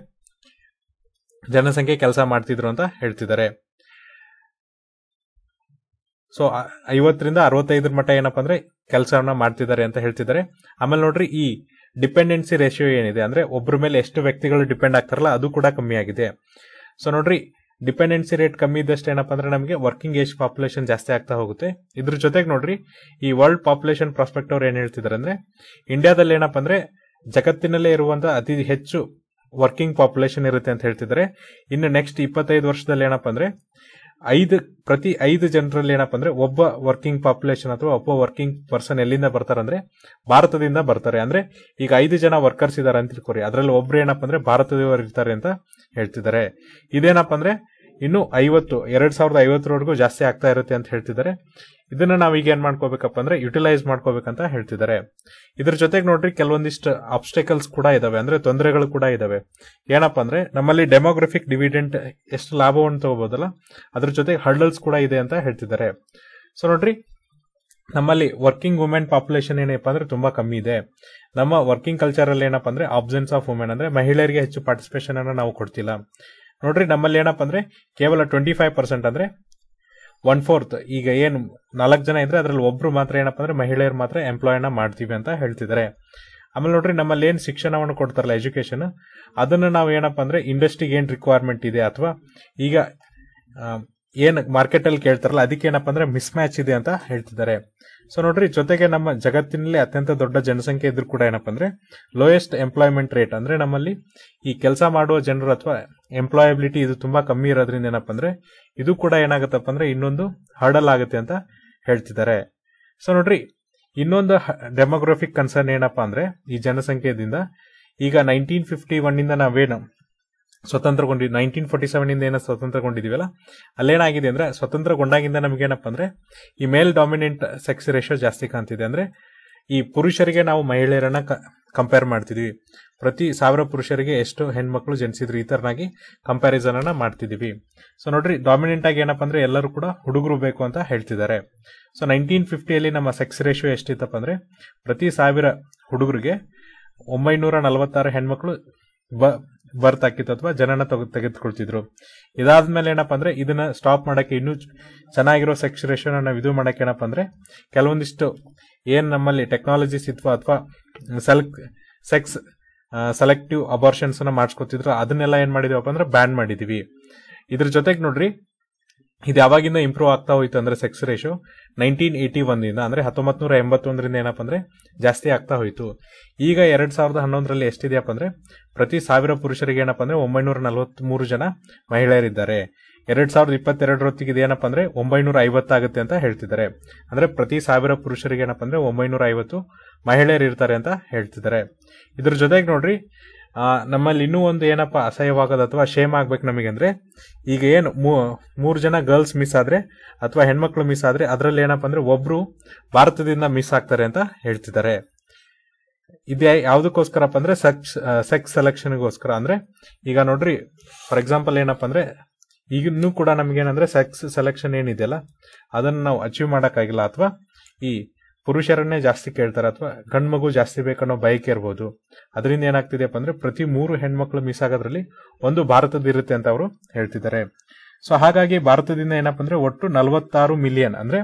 ಜನಸಂಖ್ಯೆ ಕೆಲಸ ಮಾಡ್ತಿದ್ರು ಅಂತ ಹೇಳ್ತಿದ್ದಾರೆ. ಸೊ 50-65 ಮಟ್ಟ ಏನಪ್ಪ ಅಂದ್ರೆ ಕೆಲಸವನ್ನ ಮಾಡ್ತಿದ್ದಾರೆ ಅಂತ ಹೇಳ್ತಿದ್ದಾರೆ. ಆಮೇಲೆ ನೋಡ್ರಿ ಈ ಡಿಪೆಂಡೆನ್ಸಿ ರೇಷಿಯೋ ಏನಿದೆ ಅಂದ್ರೆ ಒಬ್ಬರ ಮೇಲೆ ಎಷ್ಟು ವ್ಯಕ್ತಿಗಳು ಡಿಪೆಂಡ್ ಆಗ್ತಾರಲ್ಲ ಅದು ಕೂಡ ಕಮ್ಮಿ ಆಗಿದೆ. ಸೊ ನೋಡ್ರಿ ಡಿಪೆಂಡೆನ್ಸಿ ರೇಟ್ ಕಮ್ಮಿ ಇದ್ದಷ್ಟು ಏನಪ್ಪ ಅಂದ್ರೆ ನಮಗೆ ವರ್ಕಿಂಗ್ ಏಜ್ ಪಾಪ್ಯುಲೇಷನ್ ಜಾಸ್ತಿ ಆಗ್ತಾ ಹೋಗುತ್ತೆ. ಇದ್ರ ಜೊತೆಗೆ ನೋಡ್ರಿ ಈ ವರ್ಲ್ಡ್ ಪಾಪ್ಯುಲೇಷನ್ ಪ್ರಾಸ್ಪೆಕ್ಟ್ ಅವ್ರು ಏನ್ ಹೇಳ್ತಿದ್ದಾರೆ ಅಂದ್ರೆ ಇಂಡಿಯಾದಲ್ಲಿ ಏನಪ್ಪ ಅಂದ್ರೆ ಜಗತ್ತಿನಲ್ಲೇ ಇರುವಂತಹ ಅತಿ ಹೆಚ್ಚು ವರ್ಕಿಂಗ್ ಪಾಪ್ಯುಲೇಷನ್ ಇರುತ್ತೆ ಅಂತ ಹೇಳ್ತಿದ್ದಾರೆ. ಇನ್ನು ನೆಕ್ಸ್ಟ್ 25 ವರ್ಷದಲ್ಲಿ ಏನಪ್ಪ ಅಂದ್ರೆ ಪ್ರತಿ 5 ಜನರಲ್ಲಿ ಏನಪ್ಪಾ ಅಂದ್ರೆ ಒಬ್ಬ ವರ್ಕಿಂಗ್ ಪಾಪ್ಯುಲೇಷನ್ ಅಥವಾ ಒಬ್ಬ ವರ್ಕಿಂಗ್ ಪರ್ಸನ್ ಎಲ್ಲಿಂದ ಬರ್ತಾರೆ ಅಂದ್ರೆ ಭಾರತದಿಂದ ಬರ್ತಾರೆ. ಅಂದ್ರೆ ಈಗ 5 ಜನ ವರ್ಕರ್ಸ್ ಇದಾರೆ ಅಂತ ತಿಳ್ಕೊರಿ, ಅದ್ರಲ್ಲಿ ಒಬ್ರು ಏನಪ್ಪಾ ಅಂದ್ರೆ ಭಾರತದವರು ಇರ್ತಾರೆ ಅಂತ ಹೇಳ್ತಿದ್ದಾರೆ. ಇದೇನಪ್ಪಾ ಅಂದ್ರೆ ಇನ್ನು 2050 ಜಾಸ್ತಿ ಆಗ್ತಾ ಇರುತ್ತೆ ಅಂತ ಹೇಳ್ತಿದ್ದಾರೆ. ಇದನ್ನ ನಾವ್ ಈಗ ಏನ್ ಮಾಡ್ಕೋಬೇಕಪ್ಪ ಅಂದ್ರೆ ಯುಟಿಲೈಸ್ ಮಾಡ್ಕೋಬೇಕಂತ ಹೇಳ್ತಿದ್ದಾರೆ. ಇದ್ರ ಜೊತೆಗೆ ನೋಡ್ರಿ ಕೆಲವೊಂದಿಷ್ಟು ಆಬ್ಸ್ಟೆಕಲ್ಸ್ ಕೂಡ ಇದಾವೆ, ಅಂದ್ರೆ ತೊಂದರೆಗಳು ಕೂಡ ಇದಾವೆ. ಏನಪ್ಪಾ ಅಂದ್ರೆ ನಮ್ಮಲ್ಲಿ ಡೆಮೋಗ್ರಫಿಕ್ ಡಿವಿಡೆಂಟ್ ಎಷ್ಟು ಲಾಭವನ್ನು ತಗೋಬಹುದಲ್ಲ, ಅದ್ರ ಜೊತೆಗೆ ಹರ್ಡಲ್ಸ್ ಕೂಡ ಇದೆ ಅಂತ ಹೇಳ್ತಿದ್ದಾರೆ. ಸೊ ನೋಡ್ರಿ ನಮ್ಮಲ್ಲಿ ವರ್ಕಿಂಗ್ ವುಮೆನ್ ಪಾಪ್ಯುಲೇಷನ್ ಏನಪ್ಪಾ ಅಂದ್ರೆ ತುಂಬಾ ಕಮ್ಮಿ ಇದೆ. ನಮ್ಮ ವರ್ಕಿಂಗ್ ಕಲ್ಚರ್ ಅಲ್ಲಿ ಏನಪ್ಪಾ ಅಂದ್ರೆ ಆಬ್ಸೆನ್ಸ್ ಆಫ್ ವುಮೆನ್ ಅಂದ್ರೆ ಮಹಿಳೆಯರಿಗೆ ಹೆಚ್ಚು ಪಾರ್ಟಿಸಿಪೇಷನ್ ಅನ್ನ ನಾವು ಕೊಡ್ತಿಲ್ಲ. ನೋಡ್ರಿ ನಮ್ಮಲ್ಲಿ ಏನಪ್ಪಾ ಅಂದ್ರೆ ಕೇವಲ 25% ಅಂದ್ರೆ 1/4 ಈಗ ಏನು 4 ಜನ ಇದ್ರೆ ಅದ್ರಲ್ಲಿ ಒಬ್ರು ಮಾತ್ರ ಏನಪ್ಪಾ ಅಂದ್ರೆ ಮಹಿಳೆಯರು ಮಾತ್ರ ಎಂಪ್ಲಾಯ್ ನ ಮಾಡ್ತೀವಿ ಅಂತ ಹೇಳ್ತಿದ್ದಾರೆ. ಆಮೇಲೆ ನೋಡ್ರಿ ನಮ್ಮಲ್ಲಿ ಏನ್ ಶಿಕ್ಷಣವನ್ನು ಕೊಡ್ತಾರಲ್ಲ ಎಜುಕೇಶನ್, ಅದನ್ನ ನಾವು ಏನಪ್ಪಾ ಅಂದ್ರೆ ಇಂಡಸ್ಟ್ರಿಗೆ ಏನ್ ರಿಕ್ವೈರ್ಮೆಂಟ್ ಇದೆ ಅಥವಾ ಈಗ ಏನ್ ಮಾರ್ಕೆಟ್ ಅಲ್ಲಿ ಕೇಳ್ತಾರಲ್ಲ ಅದಕ್ಕೆ ಏನಪ್ಪಾ ಅಂದ್ರೆ ಮಿಸ್ ಮ್ಯಾಚ್ ಇದೆ ಅಂತ ಹೇಳ್ತಿದ್ದಾರೆ. ಸೊ ನೋಡ್ರಿ ಜೊತೆಗೆ ನಮ್ಮ ಜಗತ್ತಿನಲ್ಲಿ ಅತ್ಯಂತ ದೊಡ್ಡ ಜನಸಂಖ್ಯೆ ಇದ್ರೂ ಕೂಡ ಏನಪ್ಪಾ ಅಂದ್ರೆ ಲೋಯೆಸ್ಟ್ ಎಂಪ್ಲಾಯ್ಮೆಂಟ್ ರೇಟ್ ಅಂದ್ರೆ ನಮ್ಮಲ್ಲಿ ಈ ಕೆಲಸ ಮಾಡುವ ಜನರು ಅಥವಾ ಎಂಪ್ಲಾಯಬಿಲಿಟಿ ಇದು ತುಂಬಾ ಕಮ್ಮಿ ಇರೋದ್ರಿಂದ ಏನಪ್ಪಾ ಅಂದ್ರೆ ಇದು ಕೂಡ ಏನಾಗುತ್ತಪ್ಪ ಅಂದ್ರೆ ಇನ್ನೊಂದು ಹರ್ಡಲ್ ಆಗುತ್ತೆ ಅಂತ ಹೇಳ್ತಿದ್ದಾರೆ. ಸೊ ನೋಡ್ರಿ ಇನ್ನೊಂದು ಡೆಮೋಗ್ರಫಿಕ್ ಕನ್ಸರ್ನ್ ಏನಪ್ಪಾ ಅಂದ್ರೆ ಈ ಜನಸಂಖ್ಯೆದಿಂದ ಈಗ 1951 ಇಂದ ನಾವೇನು ಸ್ವತಂತ್ರಗೊಂಡಿದ್ವಿ, 1947 ಇಂದ ಏನೋ ಸ್ವತಂತ್ರಗೊಂಡಿದೀವಲ್ಲ, ಅಲ್ಲೇನಾಗಿದೆ ಅಂದ್ರೆ ಸ್ವತಂತ್ರಗೊಂಡಾಗಿಂದ ನಮಗೇನಪ್ಪ ಅಂದ್ರೆ ಈ ಮೇಲ್ ಡಾಮಿನೆಂಟ್ ಸೆಕ್ಸ್ ರೇಷಿಯೋ ಜಾಸ್ತಿ ಕಾಣ್ತಿದೆ. ಅಂದ್ರೆ ಈ ಪುರುಷರಿಗೆ ನಾವು ಮಹಿಳೆಯರನ್ನ ಕಂಪೇರ್ ಮಾಡ್ತಿದ್ವಿ, ಪ್ರತಿ 1000 ಪುರುಷರಿಗೆ ಎಷ್ಟು ಹೆಣ್ಮಕ್ಳು ಜನಿಸಿದ್ರು ಈ ತರನಾಗಿ ಕಂಪ್ಯಾರಿಸನ್ ಅನ್ನ ಮಾಡ್ತಿದೀವಿ. ಸೊ ನೋಡ್ರಿ ಡಾಮಿನೆಂಟ್ ಆಗಿ ಏನಪ್ಪಾ ಅಂದ್ರೆ ಎಲ್ಲರೂ ಕೂಡ ಹುಡುಗರು ಬೇಕು ಅಂತ ಹೇಳ್ತಿದ್ದಾರೆ. ಸೊ 1950 ನಮ್ಮ ಸೆಕ್ಸ್ ರೇಷಿಯೋ ಎಷ್ಟಿತ್ತಪ್ಪ ಅಂದ್ರೆ ಪ್ರತಿ 1000 ಹುಡುಗರಿಗೆ 946 ಹೆಣ್ಮಕ್ಳು ಬರ್ತ್ ಹಾಕಿತ್ತು ಅಥವಾ ಜನನ ತೆಗೆದುಕೊಳ್ತಿದ್ರು. ಇದಾದ್ಮೇಲೆ ಏನಪ್ಪಾ ಅಂದ್ರೆ ಇದನ್ನ ಸ್ಟಾಪ್ ಮಾಡಕ್ಕೆ ಇನ್ನೂ ಚೆನ್ನಾಗಿರೋ ಸೆಕ್ಸ್ ರೇಷಿಯೋನ ನಾವು ಇದು ಮಾಡಕ್ಕೆ ಏನಪ್ಪಾ ಅಂದ್ರೆ ಕೆಲವೊಂದಿಷ್ಟು ಏನ್ ನಮ್ಮಲ್ಲಿ ಟೆಕ್ನಾಲಜೀಸ್ ಇದ್ವಾ ಅಥವಾ ಸೆಕ್ಸ್ ಸೆಲೆಕ್ಟಿವ್ ಅಬಾರ್ಷನ್ಸ್ ನ ಮಾಡಿಸ್ಕೊತಿದ್ರು ಅದನ್ನೆಲ್ಲ ಏನ್ ಮಾಡಿದೀವಪ್ಪ ಅಂದ್ರೆ ಬ್ಯಾನ್ ಮಾಡಿದೀವಿ. ಇದ್ರ ಜೊತೆಗೆ ನೋಡ್ರಿ ಇದು ಯಾವಾಗಿಂದ ಇಂಪ್ರೂವ್ ಆಗ್ತಾ ಹೋಯ್ತು ಅಂದ್ರೆ ಸೆಕ್ಸ್ ರೇಷಿಯೋ 1981 ಇಂದ ಅಂದ್ರೆ 1981 ಏನಪ್ಪಾ ಅಂದ್ರೆ ಜಾಸ್ತಿ ಆಗ್ತಾ ಹೋಯ್ತು. ಈಗ 2011 ಎಷ್ಟಿದೆಯಪ್ಪ ಅಂದ್ರೆ ಪ್ರತಿ 1000 ಪುರುಷರಿಗೆ ಏನಪ್ಪಾ ಅಂದ್ರೆ 943 ಜನ ಮಹಿಳೆಯರಿದ್ದಾರೆ. 2022 ಹೊತ್ತಿಗೆ ಇದೇನಪ್ಪ ಅಂದ್ರೆ 950 ಆಗುತ್ತೆ ಅಂತ ಹೇಳ್ತಿದ್ದಾರೆ. ಅಂದ್ರೆ ಪ್ರತಿ 1000 ಪುರುಷರಿಗೆ ಏನಪ್ಪಾ ಅಂದ್ರೆ 950 ಮಹಿಳೆಯರು ಇರ್ತಾರೆ ಅಂತ ಹೇಳ್ತಿದ್ದಾರೆ. ಇದ್ರ ಜೊತೆಗೆ ನೋಡ್ರಿ ನಮ್ಮಲ್ಲಿ ಇನ್ನೂ ಒಂದು ಏನಪ್ಪಾ ಅಸಹ್ಯವಾಗೋದು ಅಥವಾ ಶೇಮ್ ಆಗ್ಬೇಕು ನಮಗೆ ಅಂದ್ರೆ ಈಗ ಏನು 3 ಜನ ಗರ್ಲ್ಸ್ ಮಿಸ್ ಆದ್ರೆ ಅಥವಾ ಹೆಣ್ಮಕ್ಳು ಮಿಸ್ ಆದ್ರೆ ಅದ್ರಲ್ಲಿ ಏನಪ್ಪಾ ಅಂದ್ರೆ ಒಬ್ರು ಭಾರತದಿಂದ ಮಿಸ್ ಆಗ್ತಾರೆ ಅಂತ ಹೇಳ್ತಿದ್ದಾರೆ. ಇದೇ ಯಾವ್ದಕ್ಕೋಸ್ಕರಪ್ಪ ಅಂದ್ರೆ ಸೆಕ್ಸ್ ಸೆಲೆಕ್ಷನ್ಗೋಸ್ಕರ. ಅಂದ್ರೆ ಈಗ ನೋಡ್ರಿ ಫಾರ್ ಎಕ್ಸಾಂಪಲ್ ಏನಪ್ಪಾ ಅಂದ್ರೆ ಈಗಿನ್ನೂ ಕೂಡ ನಮ್ಗೇನಂದ್ರೆ ಸೆಕ್ಸ್ ಸೆಲೆಕ್ಷನ್ ಏನಿದೆಯಲ್ಲ ಅದನ್ನ ನಾವು ಅಚೀವ್ ಮಾಡಕ್ಕಾಗಿಲ್ಲ, ಅಥವಾ ಈ ಪುರುಷರನ್ನೇ ಜಾಸ್ತಿ ಕೇಳ್ತಾರೆ ಅಥವಾ ಗಂಡ್ ಮಗು ಜಾಸ್ತಿ ಬೇಕನ್ನೋ ಬಯಕೆ ಇರ್ಬೋದು. ಅದರಿಂದ ಏನಾಗ್ತಿದೆಯಪ್ಪ ಅಂದ್ರೆ ಪ್ರತಿ 3 ಹೆಣ್ಮಕ್ಳು ಮಿಸ್ ಆಗೋದ್ರಲ್ಲಿ ಒಂದು ಭಾರತದ ಇರುತ್ತೆ ಅಂತ ಅವರು ಹೇಳ್ತಿದ್ದಾರೆ. ಸೊ ಹಾಗಾಗಿ ಭಾರತದಿಂದ ಏನಪ್ಪಾ ಅಂದ್ರೆ ಒಟ್ಟು 46 ಮಿಲಿಯನ್ ಅಂದ್ರೆ